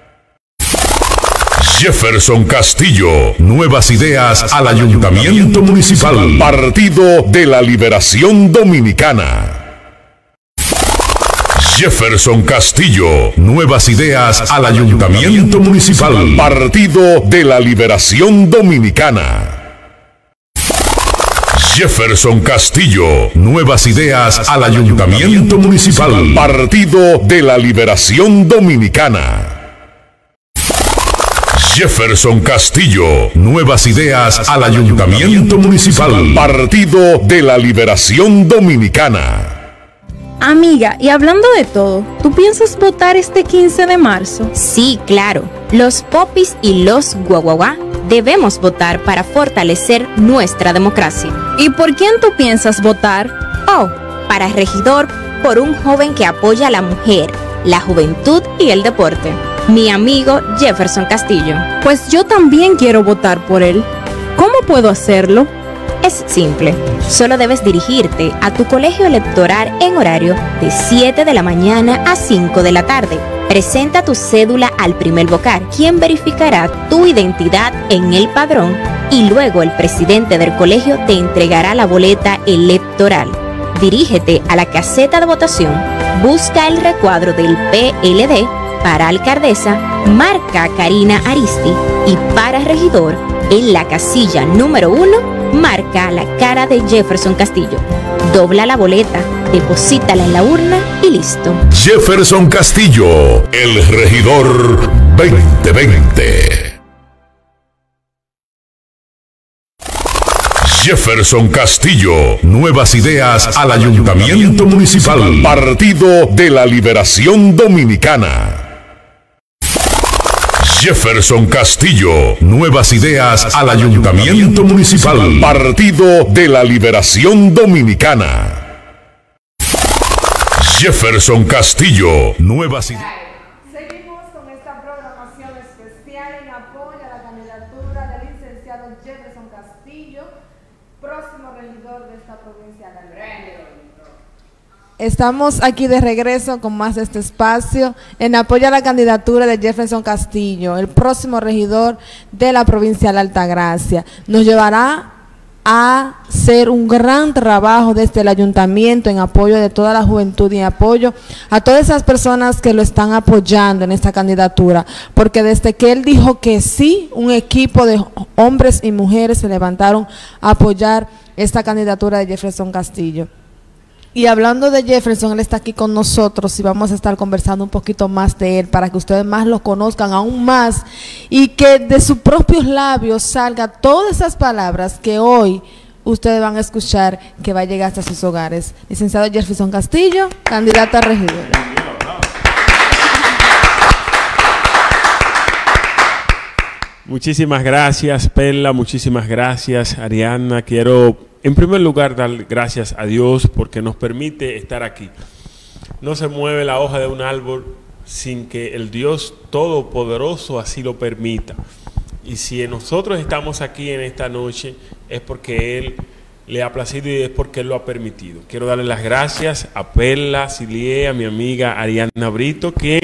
Jefferson Castillo, nuevas ideas al Ayuntamiento Municipal, Partido de la Liberación Dominicana. Jefferson Castillo, nuevas ideas al Ayuntamiento Municipal, Partido de la Liberación Dominicana. Jefferson Castillo, nuevas ideas al Ayuntamiento Municipal, Partido de la Liberación Dominicana. Jefferson Castillo, nuevas ideas al Ayuntamiento Municipal, Partido de la Liberación Dominicana. Amiga, y hablando de todo, ¿tú piensas votar este 15 de marzo? Sí, claro. Los popis y los guaguaguá debemos votar para fortalecer nuestra democracia. ¿Y por quién tú piensas votar? Oh, para regidor, por un joven que apoya a la mujer, la juventud y el deporte. Mi amigo Jefferson Castillo. Pues yo también quiero votar por él. ¿Cómo puedo hacerlo? Es simple, solo debes dirigirte a tu colegio electoral en horario de 7 de la mañana a 5 de la tarde. Presenta tu cédula al primer vocal, quien verificará tu identidad en el padrón y luego el presidente del colegio te entregará la boleta electoral. Dirígete a la caseta de votación, busca el recuadro del PLD, para alcaldesa, marca Karina Aristi y para regidor, en la casilla número 1, marca la cara de Jefferson Castillo. Dobla la boleta, deposítala en la urna y listo. Jefferson Castillo, el regidor 2020. Jefferson Castillo, nuevas ideas al Ayuntamiento Municipal, Partido de la Liberación Dominicana. Jefferson Castillo, nuevas ideas al Ayuntamiento Municipal, Partido de la Liberación Dominicana. Jefferson Castillo, nuevas ideas. Seguimos con esta programación especial en apoyo a la candidatura del licenciado Jefferson Castillo, próximo regidor de esta provincia de Almería. Estamos aquí de regreso con más de este espacio en apoyo a la candidatura de Jefferson Castillo, el próximo regidor de la provincia de Altagracia. Nos llevará a hacer un gran trabajo desde el ayuntamiento en apoyo de toda la juventud y en apoyo a todas esas personas que lo están apoyando en esta candidatura, porque desde que él dijo que sí, un equipo de hombres y mujeres se levantaron a apoyar esta candidatura de Jefferson Castillo. Y hablando de Jefferson, él está aquí con nosotros y vamos a estar conversando un poquito más de él para que ustedes más lo conozcan aún más y que de sus propios labios salga todas esas palabras que hoy ustedes van a escuchar, que va a llegar hasta sus hogares. Licenciado Jefferson Castillo, candidato a regidor. Muchísimas gracias, Perla, muchísimas gracias, Ariana. Quiero, en primer lugar, dar gracias a Dios porque nos permite estar aquí. No se mueve la hoja de un árbol sin que el Dios Todopoderoso así lo permita. Y si nosotros estamos aquí en esta noche es porque Él le ha placido y es porque Él lo ha permitido. Quiero darle las gracias a Perla, Cilie, a mi amiga Ariana Brito, quien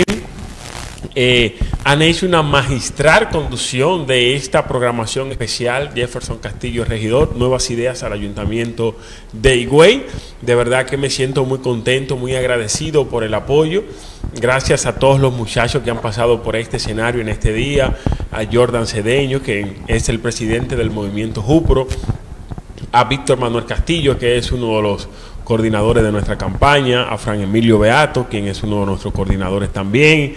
han hecho una magistral conducción de esta programación especial. Jefferson Castillo, regidor, nuevas ideas al Ayuntamiento de Higüey. De verdad que me siento muy contento, muy agradecido por el apoyo. Gracias a todos los muchachos que han pasado por este escenario en este día, a Jordan Cedeño, que es el presidente del movimiento JUPRO, a Víctor Manuel Castillo, que es uno de los coordinadores de nuestra campaña, a Fran Emilio Beato, quien es uno de nuestros coordinadores también,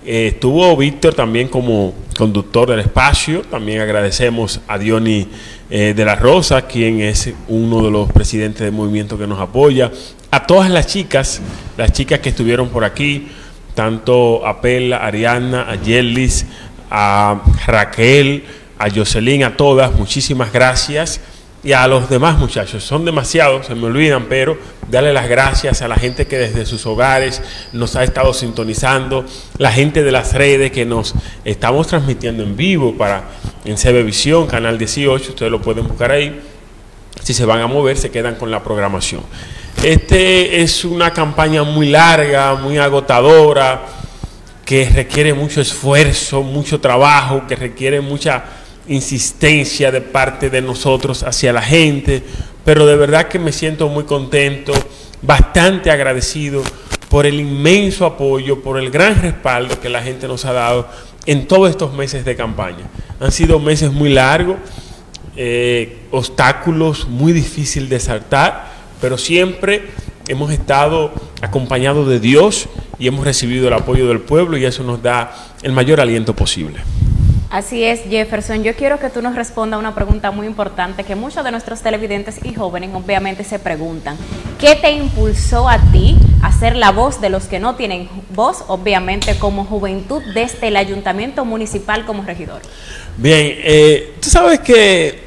Estuvo Víctor también como conductor del espacio. También agradecemos a Diony de la Rosa, quien es uno de los presidentes del movimiento que nos apoya. A todas las chicas que estuvieron por aquí, tanto a Pela, a Ariana, a Yerlis, a Raquel, a Jocelyn, a todas, muchísimas gracias. Y a los demás muchachos, son demasiados, se me olvidan, pero darle las gracias a la gente que desde sus hogares nos ha estado sintonizando, la gente de las redes que nos estamos transmitiendo en vivo en CBVisión, Canal 18, ustedes lo pueden buscar ahí. Si se van a mover, se quedan con la programación. Es una campaña muy larga, muy agotadora, que requiere mucho esfuerzo, mucho trabajo, que requiere mucha insistencia de parte de nosotros hacia la gente, pero de verdad que me siento muy contento, bastante agradecido por el inmenso apoyo, por el gran respaldo que la gente nos ha dado en todos estos meses de campaña. Han sido meses muy largos, obstáculos muy difíciles de saltar, pero siempre hemos estado acompañados de Dios y hemos recibido el apoyo del pueblo, y eso nos da el mayor aliento posible. Así es, Jefferson. Yo quiero que tú nos respondas a una pregunta muy importante que muchos de nuestros televidentes y jóvenes obviamente se preguntan. ¿Qué te impulsó a ti a ser la voz de los que no tienen voz, obviamente como juventud desde el ayuntamiento municipal como regidor? Bien, tú sabes que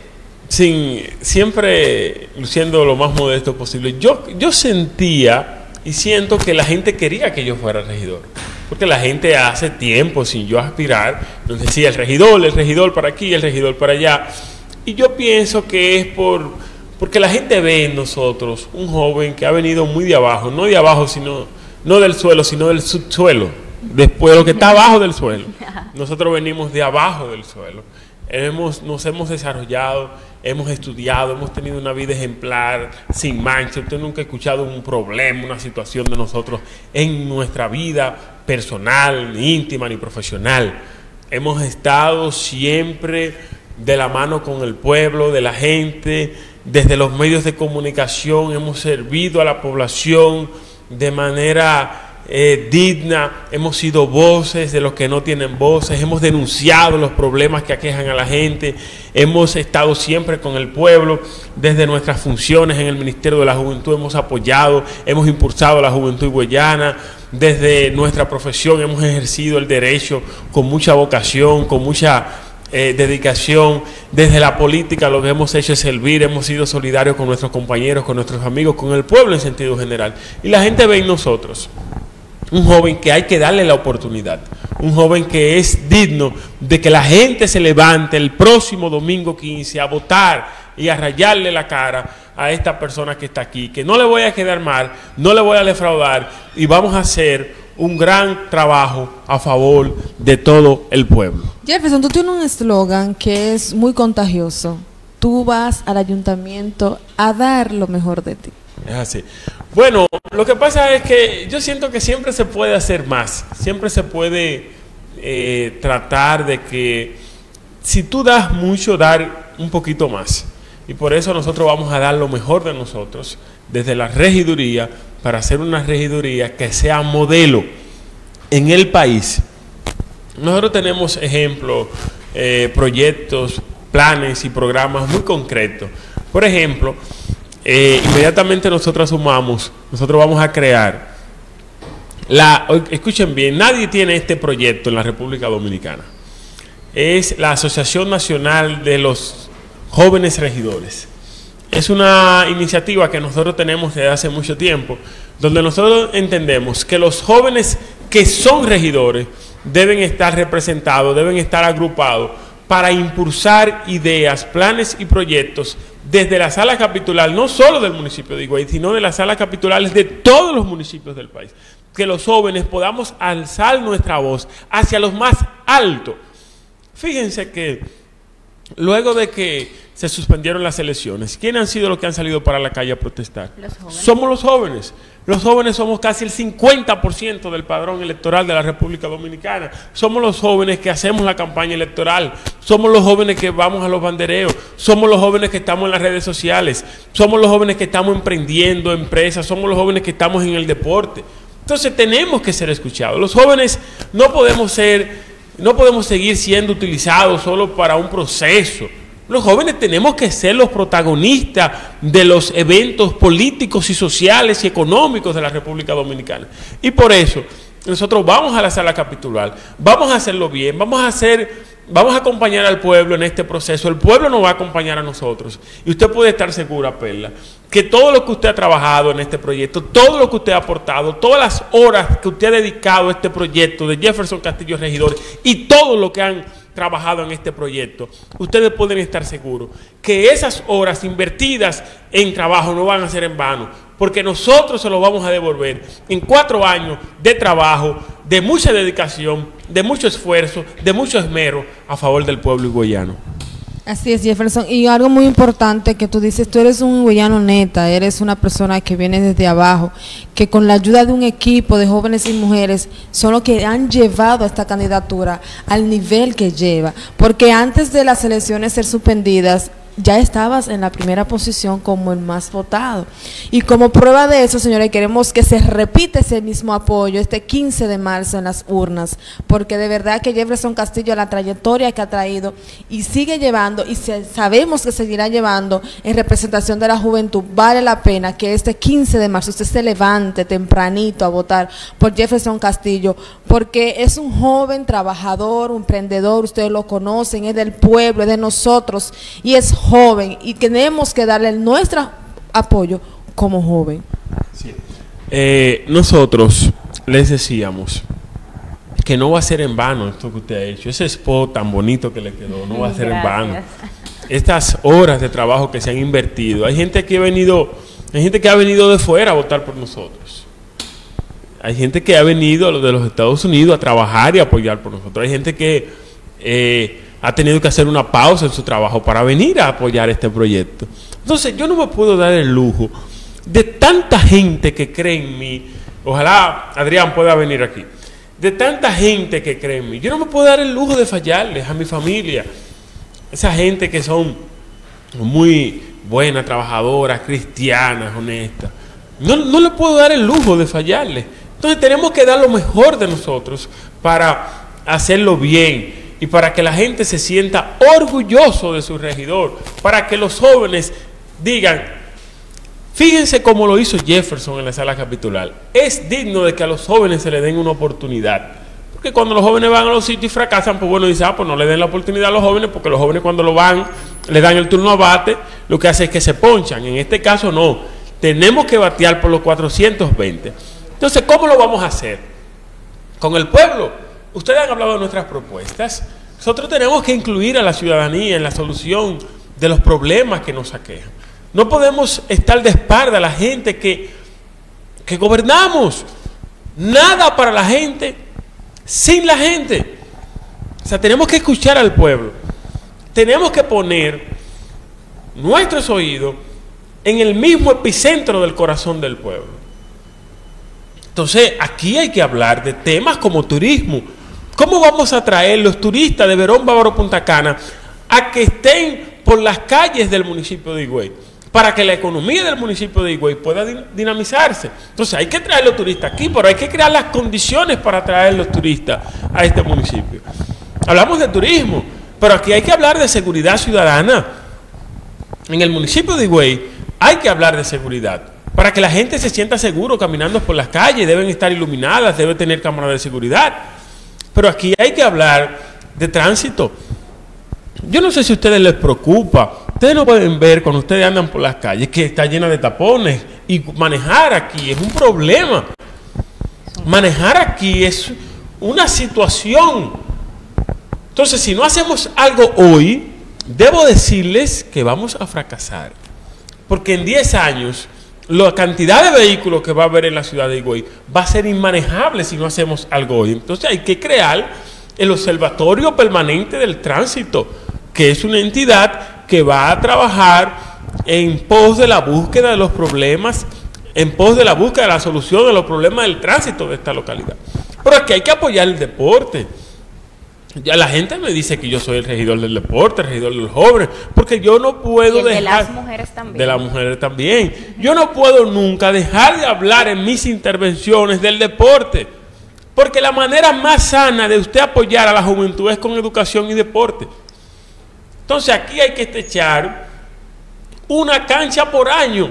siempre luciendo lo más modesto posible, yo sentía y siento que la gente quería que yo fuera regidor. Porque la gente hace tiempo, sin yo aspirar, nos decía el regidor para aquí, el regidor para allá. Y yo pienso que es porque la gente ve en nosotros un joven que ha venido muy de abajo, no de abajo, sino no del suelo, sino del subsuelo, después de lo que está abajo del suelo. Nosotros venimos de abajo del suelo. Nos hemos desarrollado, hemos estudiado, hemos tenido una vida ejemplar, sin mancha. Usted nunca ha escuchado un problema, una situación de nosotros en nuestra vida personal, ni íntima, ni profesional. Hemos estado siempre de la mano con el pueblo, de la gente, desde los medios de comunicación, hemos servido a la población de manera digna, hemos sido voces de los que no tienen voces, hemos denunciado los problemas que aquejan a la gente, hemos estado siempre con el pueblo, desde nuestras funciones en el Ministerio de la Juventud hemos apoyado, hemos impulsado a la juventud huellana, desde nuestra profesión hemos ejercido el derecho con mucha vocación, con mucha dedicación. Desde la política lo que hemos hecho es servir, hemos sido solidarios con nuestros compañeros, con nuestros amigos, con el pueblo en sentido general, y la gente ve en nosotros un joven que hay que darle la oportunidad, un joven que es digno de que la gente se levante el próximo domingo 15 a votar y a rayarle la cara a esta persona que está aquí, que no le voy a quedar mal, no le voy a defraudar, y vamos a hacer un gran trabajo a favor de todo el pueblo. Jefferson, tú tienes un eslogan que es muy contagioso. Tú vas al ayuntamiento a dar lo mejor de ti. Es así. Bueno, lo que pasa es que yo siento que siempre se puede hacer más, siempre se puede tratar de que si tú das mucho, dar un poquito más. Y por eso nosotros vamos a dar lo mejor de nosotros desde la regiduría, para hacer una regiduría que sea modelo en el país. Nosotros tenemos ejemplos, proyectos, planes y programas muy concretos. Por ejemplo, inmediatamente nosotros vamos a crear, escuchen bien, nadie tiene este proyecto en la República Dominicana. Es la Asociación Nacional de los Jóvenes Regidores. Es una iniciativa que nosotros tenemos desde hace mucho tiempo, donde nosotros entendemos que los jóvenes que son regidores deben estar representados, deben estar agrupados para impulsar ideas, planes y proyectos desde la sala capitular, no solo del municipio de Higüey, sino de las salas capitulares de todos los municipios del país. Que los jóvenes podamos alzar nuestra voz hacia los más altos. Fíjense que luego de que se suspendieron las elecciones, ¿quiénes han sido los que han salido para la calle a protestar? Los jóvenes. Somos los jóvenes. Los jóvenes somos casi el 50% del padrón electoral de la República Dominicana. Somos los jóvenes que hacemos la campaña electoral. Somos los jóvenes que vamos a los bandereos. Somos los jóvenes que estamos en las redes sociales. Somos los jóvenes que estamos emprendiendo empresas. Somos los jóvenes que estamos en el deporte. Entonces tenemos que ser escuchados. Los jóvenes no podemos seguir siendo utilizados solo para un proceso. Los jóvenes tenemos que ser los protagonistas de los eventos políticos y sociales y económicos de la República Dominicana. Y por eso nosotros vamos a la sala capitular, vamos a hacerlo bien, vamos a acompañar al pueblo en este proceso. El pueblo nos va a acompañar a nosotros. Y usted puede estar segura, Perla, que todo lo que usted ha trabajado en este proyecto, todo lo que usted ha aportado, todas las horas que usted ha dedicado a este proyecto de Jefferson Castillo Regidor y todo lo que han trabajado en este proyecto, ustedes pueden estar seguros que esas horas invertidas en trabajo no van a ser en vano, porque nosotros se lo vamos a devolver en 4 años de trabajo, de mucha dedicación, de mucho esfuerzo, de mucho esmero a favor del pueblo higüeyano. Así es, Jefferson, y algo muy importante que tú dices, tú eres un higüeyano neta, eres una persona que viene desde abajo, que con la ayuda de un equipo de jóvenes y mujeres son los que han llevado a esta candidatura al nivel que lleva, porque antes de las elecciones ser suspendidas, ya estabas en la primera posición como el más votado. Y como prueba de eso, señores, queremos que se repita ese mismo apoyo este 15 de marzo en las urnas, porque de verdad que Jefferson Castillo, la trayectoria que ha traído y sigue llevando, y sabemos que seguirá llevando en representación de la juventud, vale la pena que este 15 de marzo usted se levante tempranito a votar por Jefferson Castillo, porque es un joven trabajador, un emprendedor, ustedes lo conocen, es del pueblo, es de nosotros, y es joven, y tenemos que darle nuestro apoyo como joven. Sí. Nosotros les decíamos que no va a ser en vano esto que usted ha hecho, ese spot tan bonito que le quedó, no va a ser en vano. Estas horas de trabajo que se han invertido, hay gente que ha venido de fuera a votar por nosotros. Hay gente que ha venido de los Estados Unidos a trabajar y apoyar por nosotros. Hay gente que ha tenido que hacer una pausa en su trabajo para venir a apoyar este proyecto. Entonces yo no me puedo dar el lujo de tanta gente que cree en mí. Ojalá Adrián pueda venir aquí. De tanta gente que cree en mí. Yo no me puedo dar el lujo de fallarles a mi familia. Esa gente que son muy buenas, trabajadoras, cristianas, honestas. No le puedo dar el lujo de fallarles. Entonces tenemos que dar lo mejor de nosotros para hacerlo bien y para que la gente se sienta orgulloso de su regidor, para que los jóvenes digan, fíjense cómo lo hizo Jefferson en la sala capitular, es digno de que a los jóvenes se les den una oportunidad, porque cuando los jóvenes van a los sitios y fracasan, pues bueno, dicen, pues no le den la oportunidad a los jóvenes, porque los jóvenes cuando lo van, le dan el turno a bate, lo que hace es que se ponchan. En este caso no, tenemos que batear por los 420. Entonces, ¿cómo lo vamos a hacer? Con el pueblo. Ustedes han hablado de nuestras propuestas. Nosotros tenemos que incluir a la ciudadanía en la solución de los problemas que nos aquejan. No podemos estar de espalda a la gente que gobernamos. Nada para la gente sin la gente. O sea, tenemos que escuchar al pueblo. Tenemos que poner nuestros oídos en el mismo epicentro del corazón del pueblo. Entonces, aquí hay que hablar de temas como turismo. ¿Cómo vamos a traer los turistas de Verón, Bávaro, Punta Cana a que estén por las calles del municipio de Higüey? Para que la economía del municipio de Higüey pueda dinamizarse. Entonces hay que traer los turistas aquí, pero hay que crear las condiciones para traer los turistas a este municipio. Hablamos de turismo, pero aquí hay que hablar de seguridad ciudadana. En el municipio de Higüey hay que hablar de seguridad. Para que la gente se sienta seguro caminando por las calles, deben estar iluminadas, deben tener cámaras de seguridad. Pero aquí hay que hablar de tránsito. Yo no sé si a ustedes les preocupa. Ustedes no pueden ver cuando ustedes andan por las calles que está llena de tapones. Y manejar aquí es un problema. Manejar aquí es una situación. Entonces, si no hacemos algo hoy, debo decirles que vamos a fracasar. Porque en 10 años, la cantidad de vehículos que va a haber en la ciudad de Higüey va a ser inmanejable si no hacemos algo hoy. Entonces hay que crear el Observatorio Permanente del Tránsito, que es una entidad que va a trabajar en pos de la búsqueda de los problemas, en pos de la búsqueda de la solución de los problemas del tránsito de esta localidad. Pero aquí hay que apoyar el deporte. Ya la gente me dice que yo soy el regidor del deporte, el regidor de los jóvenes, porque yo no puedo dejar... de las mujeres también. De las mujeres también. Yo no puedo nunca dejar de hablar en mis intervenciones del deporte, porque la manera más sana de usted apoyar a la juventud es con educación y deporte. Entonces aquí hay que techar una cancha por año.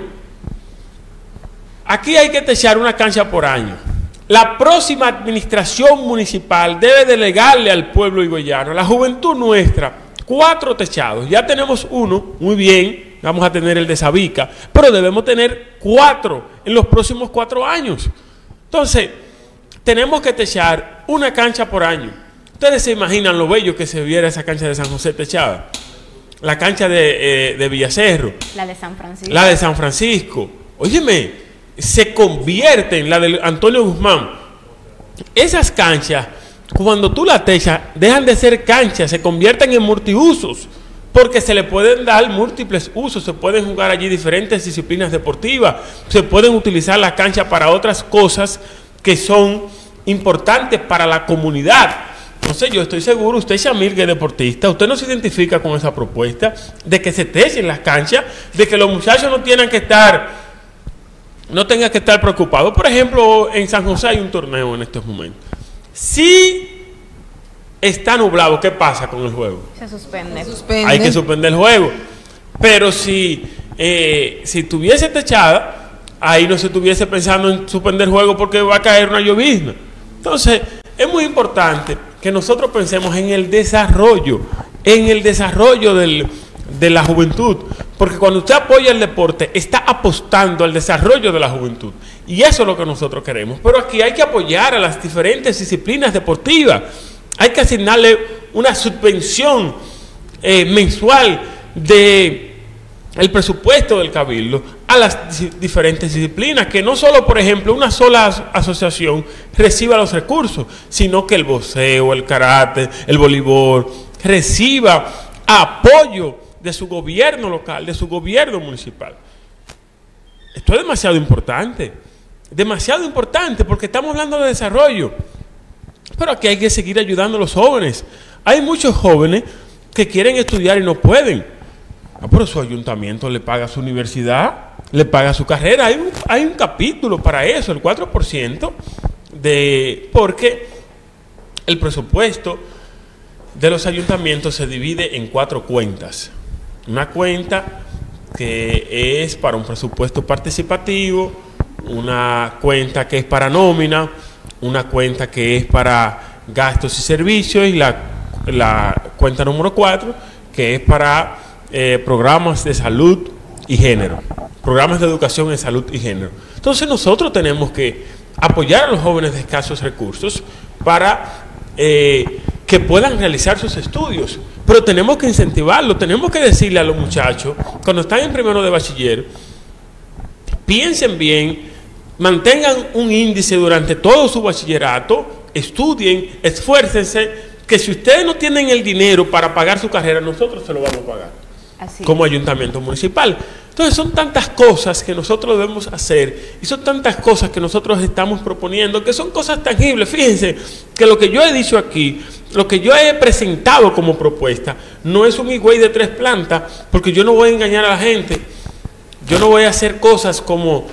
Aquí hay que techar una cancha por año. La próxima administración municipal debe delegarle al pueblo higüeyano, a la juventud nuestra, 4 techados. Ya tenemos uno, muy bien, vamos a tener el de Sabica, pero debemos tener 4 en los próximos 4 años. Entonces, tenemos que techar una cancha por año. Ustedes se imaginan lo bello que se viera esa cancha de San José techada. La cancha de Villacerro. La de San Francisco. La de San Francisco. Óyeme, se convierte en la de Antonio Guzmán. Esas canchas, cuando tú las techas, dejan de ser canchas, se convierten en multiusos, porque se le pueden dar múltiples usos, se pueden jugar allí diferentes disciplinas deportivas, se pueden utilizar las canchas para otras cosas que son importantes para la comunidad. Entonces yo estoy seguro, usted Shamil, que es deportista, usted no se identifica con esa propuesta de que se techen las canchas, de que los muchachos no tengan que estar preocupados. Por ejemplo, en San José hay un torneo en estos momentos. Si está nublado, ¿qué pasa con el juego? Se suspende. Hay que suspender el juego. Pero si estuviese techada, ahí no se estuviese pensando en suspender el juego porque va a caer una llovizna. Entonces, es muy importante que nosotros pensemos en el desarrollo de la juventud, porque cuando usted apoya el deporte está apostando al desarrollo de la juventud, y eso es lo que nosotros queremos. Pero aquí hay que apoyar a las diferentes disciplinas deportivas, hay que asignarle una subvención mensual de el presupuesto del cabildo a las diferentes disciplinas, que no solo, por ejemplo, una sola asociación reciba los recursos, sino que el boxeo, el karate, el voleibol reciba apoyo de su gobierno local, de su gobierno municipal. Esto es demasiado importante, porque estamos hablando de desarrollo, pero aquí hay que seguir ayudando a los jóvenes. Hay muchos jóvenes que quieren estudiar y no pueden. Pero su ayuntamiento le paga su universidad, le paga su carrera. Hay un capítulo para eso, el 4%, porque el presupuesto de los ayuntamientos se divide en 4 cuentas. Una cuenta que es para un presupuesto participativo, una cuenta que es para nómina, una cuenta que es para gastos y servicios, y la cuenta número 4 que es para programas de salud y género, programas de educación en salud y género. Entonces nosotros tenemos que apoyar a los jóvenes de escasos recursos para que puedan realizar sus estudios, pero tenemos que incentivarlo, tenemos que decirle a los muchachos, cuando están en primero de bachiller, piensen bien, mantengan un índice durante todo su bachillerato, estudien, esfuércense, que si ustedes no tienen el dinero para pagar su carrera, nosotros se lo vamos a pagar. Así como ayuntamiento municipal. Entonces son tantas cosas que nosotros debemos hacer, y son tantas cosas que nosotros estamos proponiendo, que son cosas tangibles. Fíjense que lo que yo he dicho aquí, lo que yo he presentado como propuesta, no es un higüey de 3 plantas, porque yo no voy a engañar a la gente. Yo no voy a hacer cosas como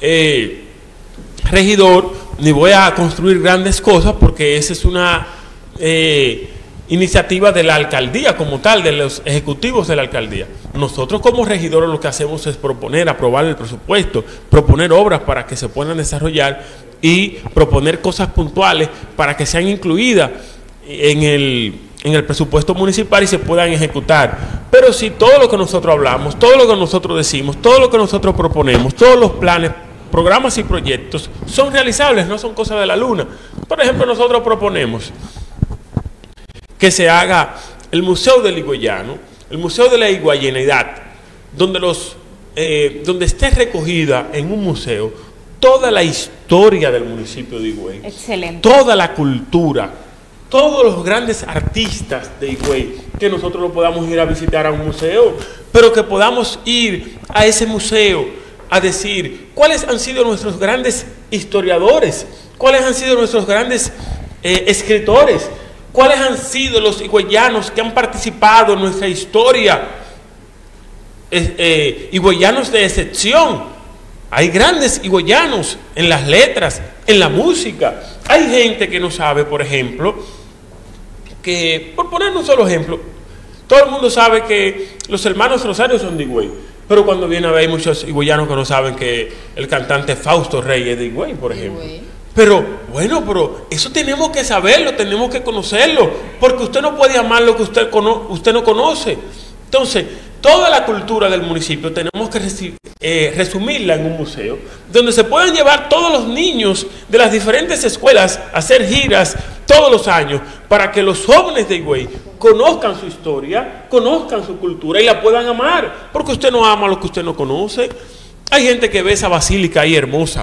regidor, ni voy a construir grandes cosas, porque esa es una iniciativa de la alcaldía como tal, de los ejecutivos de la alcaldía. Nosotros como regidores lo que hacemos es proponer, aprobar el presupuesto, proponer obras para que se puedan desarrollar y proponer cosas puntuales para que sean incluidas en el presupuesto municipal y se puedan ejecutar. Pero si todo lo que nosotros hablamos, todo lo que nosotros decimos, todo lo que nosotros proponemos, todos los planes, programas y proyectos son realizables, no son cosas de la luna. Por ejemplo, nosotros proponemos que se haga el Museo del Higüeyano, el Museo de la Higüeyanidad, donde esté recogida en un museo toda la historia del municipio de Higüey. Excelente. Toda la cultura, todos los grandes artistas de Higüey, que nosotros no podamos ir a visitar a un museo, pero que podamos ir a ese museo a decir cuáles han sido nuestros grandes historiadores, cuáles han sido nuestros grandes escritores, ¿Cuáles han sido los higüeyanos que han participado en nuestra historia? Higüeyanos de excepción. Hay grandes higüeyanos en las letras, en la música. Hay gente que no sabe, por ejemplo, que, por poner un solo ejemplo, todo el mundo sabe que los hermanos Rosario son de Higüey, pero cuando viene a ver hay muchos higüeyanos que no saben que el cantante Fausto Rey es de Higüey, por ejemplo. Pero, bueno, pero eso tenemos que saberlo, tenemos que conocerlo, porque usted no puede amar lo que usted no conoce. Entonces, toda la cultura del municipio tenemos que resumirla en un museo, donde se pueden llevar todos los niños de las diferentes escuelas a hacer giras todos los años, para que los jóvenes de Higüey conozcan su historia, conozcan su cultura y la puedan amar, porque usted no ama lo que usted no conoce. Hay gente que ve esa basílica ahí hermosa,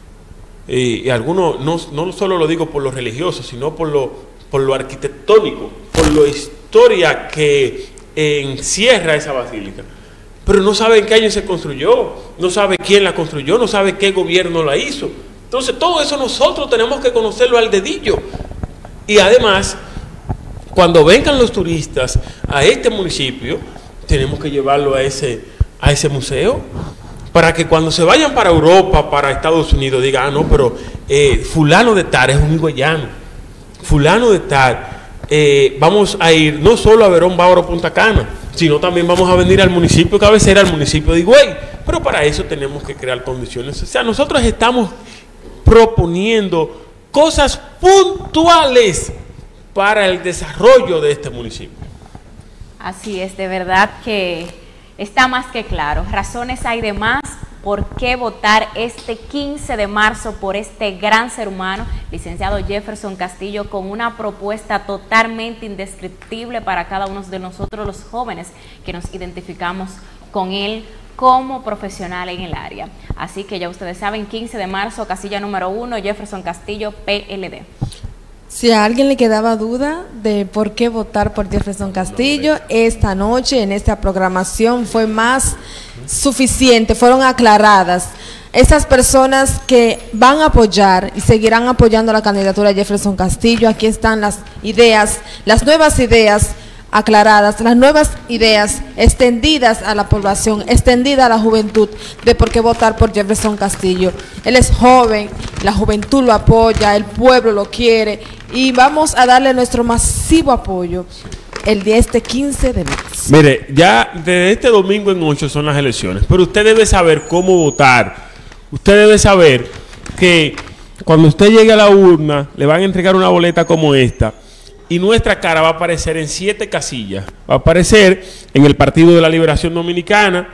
y algunos, no solo lo digo por lo religioso, sino por lo arquitectónico, por la historia que encierra esa basílica, pero no sabe en qué año se construyó, no sabe quién la construyó, no sabe qué gobierno la hizo. Entonces todo eso nosotros tenemos que conocerlo al dedillo. Y además, cuando vengan los turistas a este municipio, tenemos que llevarlo a ese museo, para que cuando se vayan para Europa, para Estados Unidos, digan, no, pero fulano de tal es un higüeyano, fulano de tal. Vamos a ir no solo a Verón Bávaro Punta Cana, sino también vamos a venir al municipio cabecera, al municipio de Higüey. Pero para eso tenemos que crear condiciones. O sea, nosotros estamos proponiendo cosas puntuales para el desarrollo de este municipio. Así es, de verdad que está más que claro. Razones hay de más por qué votar este 15 de marzo por este gran ser humano, licenciado Jefferson Castillo, con una propuesta totalmente indescriptible para cada uno de nosotros los jóvenes que nos identificamos con él como profesional en el área. Así que ya ustedes saben, 15 de marzo, casilla número 1, Jefferson Castillo, PLD. Si a alguien le quedaba duda de por qué votar por Jefferson Castillo, esta noche en esta programación fue más suficiente, fueron aclaradas. Esas personas que van a apoyar y seguirán apoyando la candidatura de Jefferson Castillo, aquí están las ideas, las nuevas ideas aclaradas, las nuevas ideas extendidas a la población, extendida a la juventud, de por qué votar por Jefferson Castillo. Él es joven, la juventud lo apoya, el pueblo lo quiere y vamos a darle nuestro masivo apoyo el día 15 de marzo. Mire, ya desde este domingo en 8 son las elecciones, pero usted debe saber cómo votar. Usted debe saber que cuando usted llegue a la urna le van a entregar una boleta como esta, y nuestra cara va a aparecer en 7 casillas. Va a aparecer en el Partido de la Liberación Dominicana,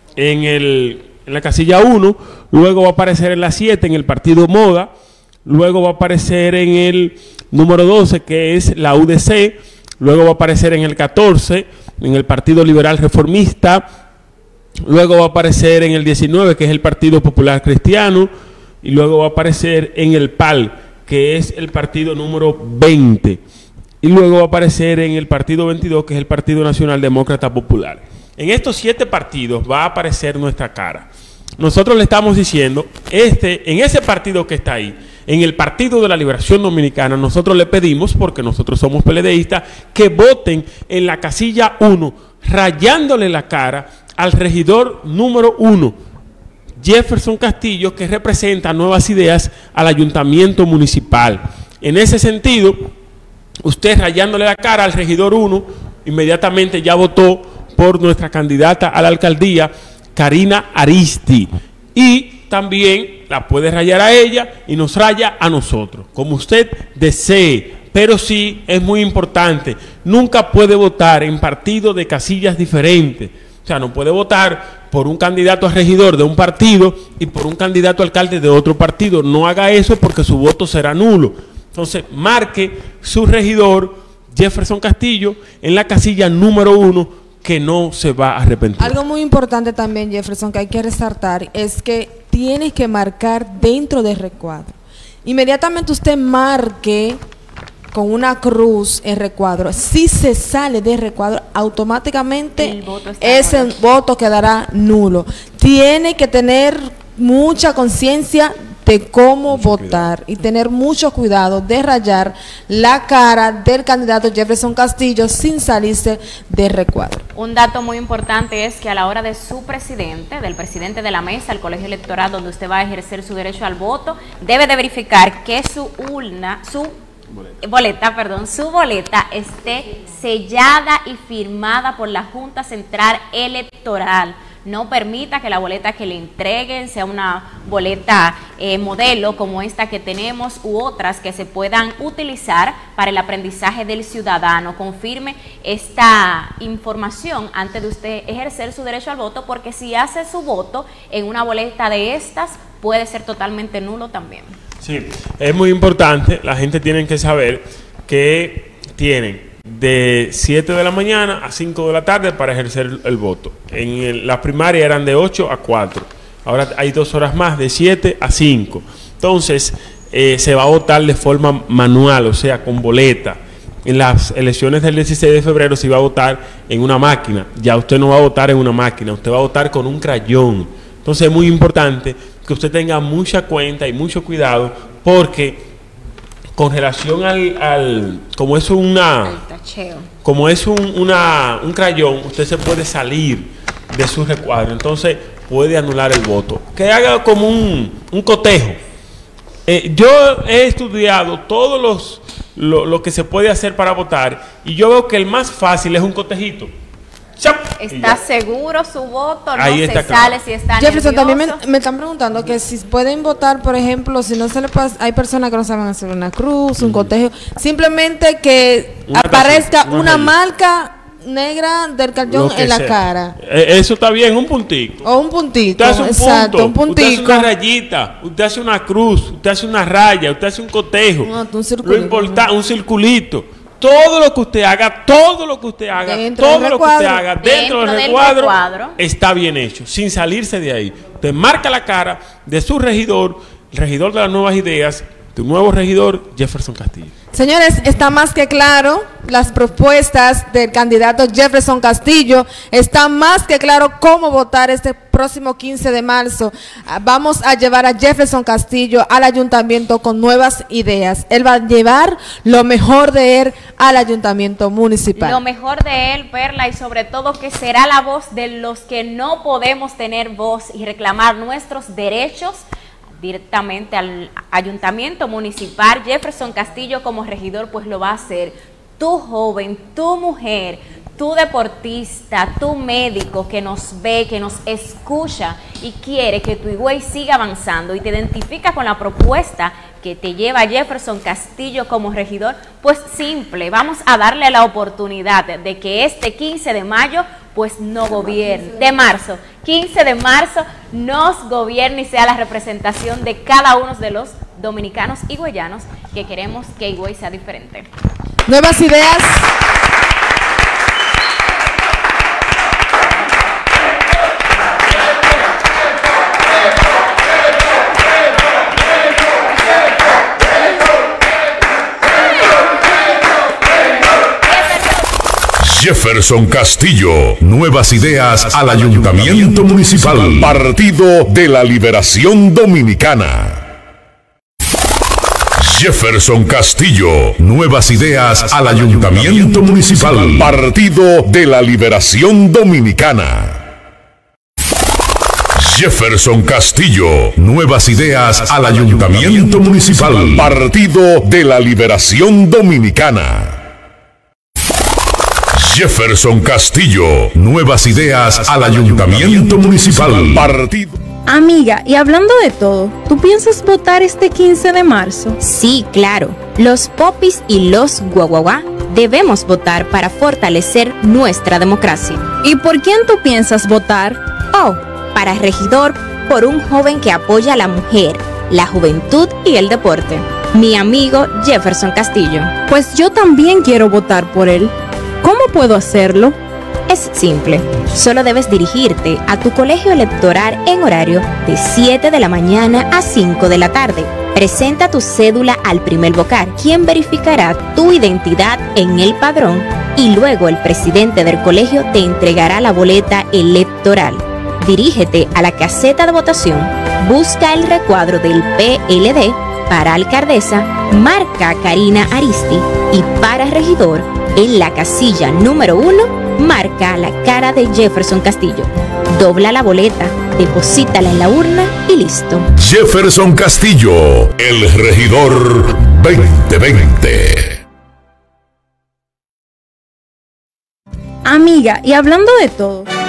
en la casilla 1, luego va a aparecer en la 7 en el Partido Moda, luego va a aparecer en el número 12 que es la UDC, luego va a aparecer en el 14 en el Partido Liberal Reformista, luego va a aparecer en el 19 que es el Partido Popular Cristiano, y luego va a aparecer en el PAL que es el partido número 20. Y luego va a aparecer en el partido 22, que es el Partido Nacional Demócrata Popular. En estos 7 partidos va a aparecer nuestra cara. Nosotros le estamos diciendo, en ese partido que está ahí, en el Partido de la Liberación Dominicana, nosotros le pedimos, porque nosotros somos PLDistas, que voten en la casilla 1, rayándole la cara al regidor número 1, Jefferson Castillo, que representa Nuevas Ideas al Ayuntamiento Municipal. En ese sentido, usted rayándole la cara al regidor 1, inmediatamente ya votó por nuestra candidata a la alcaldía, Karina Aristi. Y también la puede rayar a ella y nos raya a nosotros, como usted desee. Pero sí es muy importante, nunca puede votar en partidos de casillas diferentes. O sea, no puede votar por un candidato a regidor de un partido y por un candidato a alcalde de otro partido. No haga eso porque su voto será nulo. Entonces, marque su regidor, Jefferson Castillo, en la casilla número 1, que no se va a arrepentir. Algo muy importante también, Jefferson, que hay que resaltar, es que tiene que marcar dentro del recuadro. Inmediatamente usted marque con una cruz el recuadro. Si se sale del recuadro, automáticamente ese voto quedará nulo. Tiene que tener mucha conciencia de cómo votar y tener mucho cuidado de rayar la cara del candidato Jefferson Castillo sin salirse de recuadro. Un dato muy importante es que a la hora de su presidente, del presidente de la mesa, el colegio electoral donde usted va a ejercer su derecho al voto, debe de verificar que su urna, su boleta esté sellada y firmada por la Junta Central Electoral. No permita que la boleta que le entreguen sea una boleta modelo como esta que tenemos u otras que se puedan utilizar para el aprendizaje del ciudadano. Confirme esta información antes de usted ejercer su derecho al voto, porque si hace su voto en una boleta de estas puede ser totalmente nulo también. Sí, es muy importante, la gente tiene que saber que tienen de 7 de la mañana a 5 de la tarde para ejercer el voto. Las primarias eran de 8 a 4, ahora hay 2 horas más, de 7 a 5. Entonces, se va a votar de forma manual, o sea, con boleta. En las elecciones del 16 de febrero se iba a votar en una máquina, ya usted no va a votar en una máquina, usted va a votar con un crayón. Entonces es muy importante que usted tenga mucha cuenta y mucho cuidado, porque con relación al como es un crayón, usted se puede salir de su recuadro, entonces puede anular el voto. Que haga como un cotejo. Yo he estudiado todos lo que se puede hacer para votar, y yo veo que el más fácil es un cotejito. ¿Está seguro su voto? No Ahí se está sale claro. si está Jefferson, nervioso. también me están preguntando que si pueden votar, por ejemplo, si no se le pasa, hay personas que no saben hacer una cruz, un cotejo, simplemente que aparezca una marca negra del cartón en la cara. Eso está bien, un puntico. O un puntito, Usted hace exacto, un Usted hace puntico. una rayita, usted hace una cruz, usted hace una raya, usted hace un cotejo. No, un Lo circulito. importante, un circulito. Todo lo que usted haga, todo lo que usted haga, Dentro todo del lo que usted recuadro. haga dentro del recuadro está bien hecho, sin salirse de ahí. Usted marca la cara de su regidor, el regidor de las nuevas ideas, tu nuevo regidor, Jefferson Castillo. Señores, está más que claro las propuestas del candidato Jefferson Castillo, está más que claro cómo votar este próximo 15 de marzo. Vamos a llevar a Jefferson Castillo al ayuntamiento con nuevas ideas. Él va a llevar lo mejor de él al ayuntamiento municipal. Lo mejor de él, Perla, y sobre todo que será la voz de los que no podemos tener voz y reclamar nuestros derechos directamente al ayuntamiento municipal. Jefferson Castillo como regidor pues lo va a hacer. Tu joven, tu mujer, tu deportista, tu médico que nos ve, que nos escucha y quiere que tu Higüey siga avanzando y te identifica con la propuesta que te lleva Jefferson Castillo como regidor, pues simple, vamos a darle la oportunidad de que este 15 de mayo pues no gobierne, de marzo, 15 de marzo nos gobierne y sea la representación de cada uno de los dominicanos higüeyanos que queremos que Higüey sea diferente. Nuevas ideas. Jefferson Castillo, nuevas ideas al Ayuntamiento Municipal, Partido de la Liberación Dominicana. Jefferson Castillo, nuevas ideas al Ayuntamiento Municipal, Partido de la Liberación Dominicana. Jefferson Castillo, nuevas ideas al Ayuntamiento Municipal, Partido de la Liberación Dominicana. Jefferson Castillo, nuevas ideas al Ayuntamiento Municipal, Partido. Amiga, y hablando de todo, ¿tú piensas votar este 15 de marzo? Sí, claro. Los popis y los guaguaguá debemos votar para fortalecer nuestra democracia. ¿Y por quién tú piensas votar? Oh, para regidor, por un joven que apoya a la mujer, la juventud y el deporte. Mi amigo Jefferson Castillo. Pues yo también quiero votar por él. ¿Cómo puedo hacerlo? Es simple, solo debes dirigirte a tu colegio electoral en horario de 7 de la mañana a 5 de la tarde. Presenta tu cédula al primer vocal, quien verificará tu identidad en el padrón y luego el presidente del colegio te entregará la boleta electoral. Dirígete a la caseta de votación busca el recuadro del PLD. Para alcaldesa, marca Karina Aristi. Y para regidor, en la casilla número 1, marca la cara de Jefferson Castillo. Dobla la boleta, deposítala en la urna y listo. Jefferson Castillo, el regidor 2020. Amiga, y hablando de todo,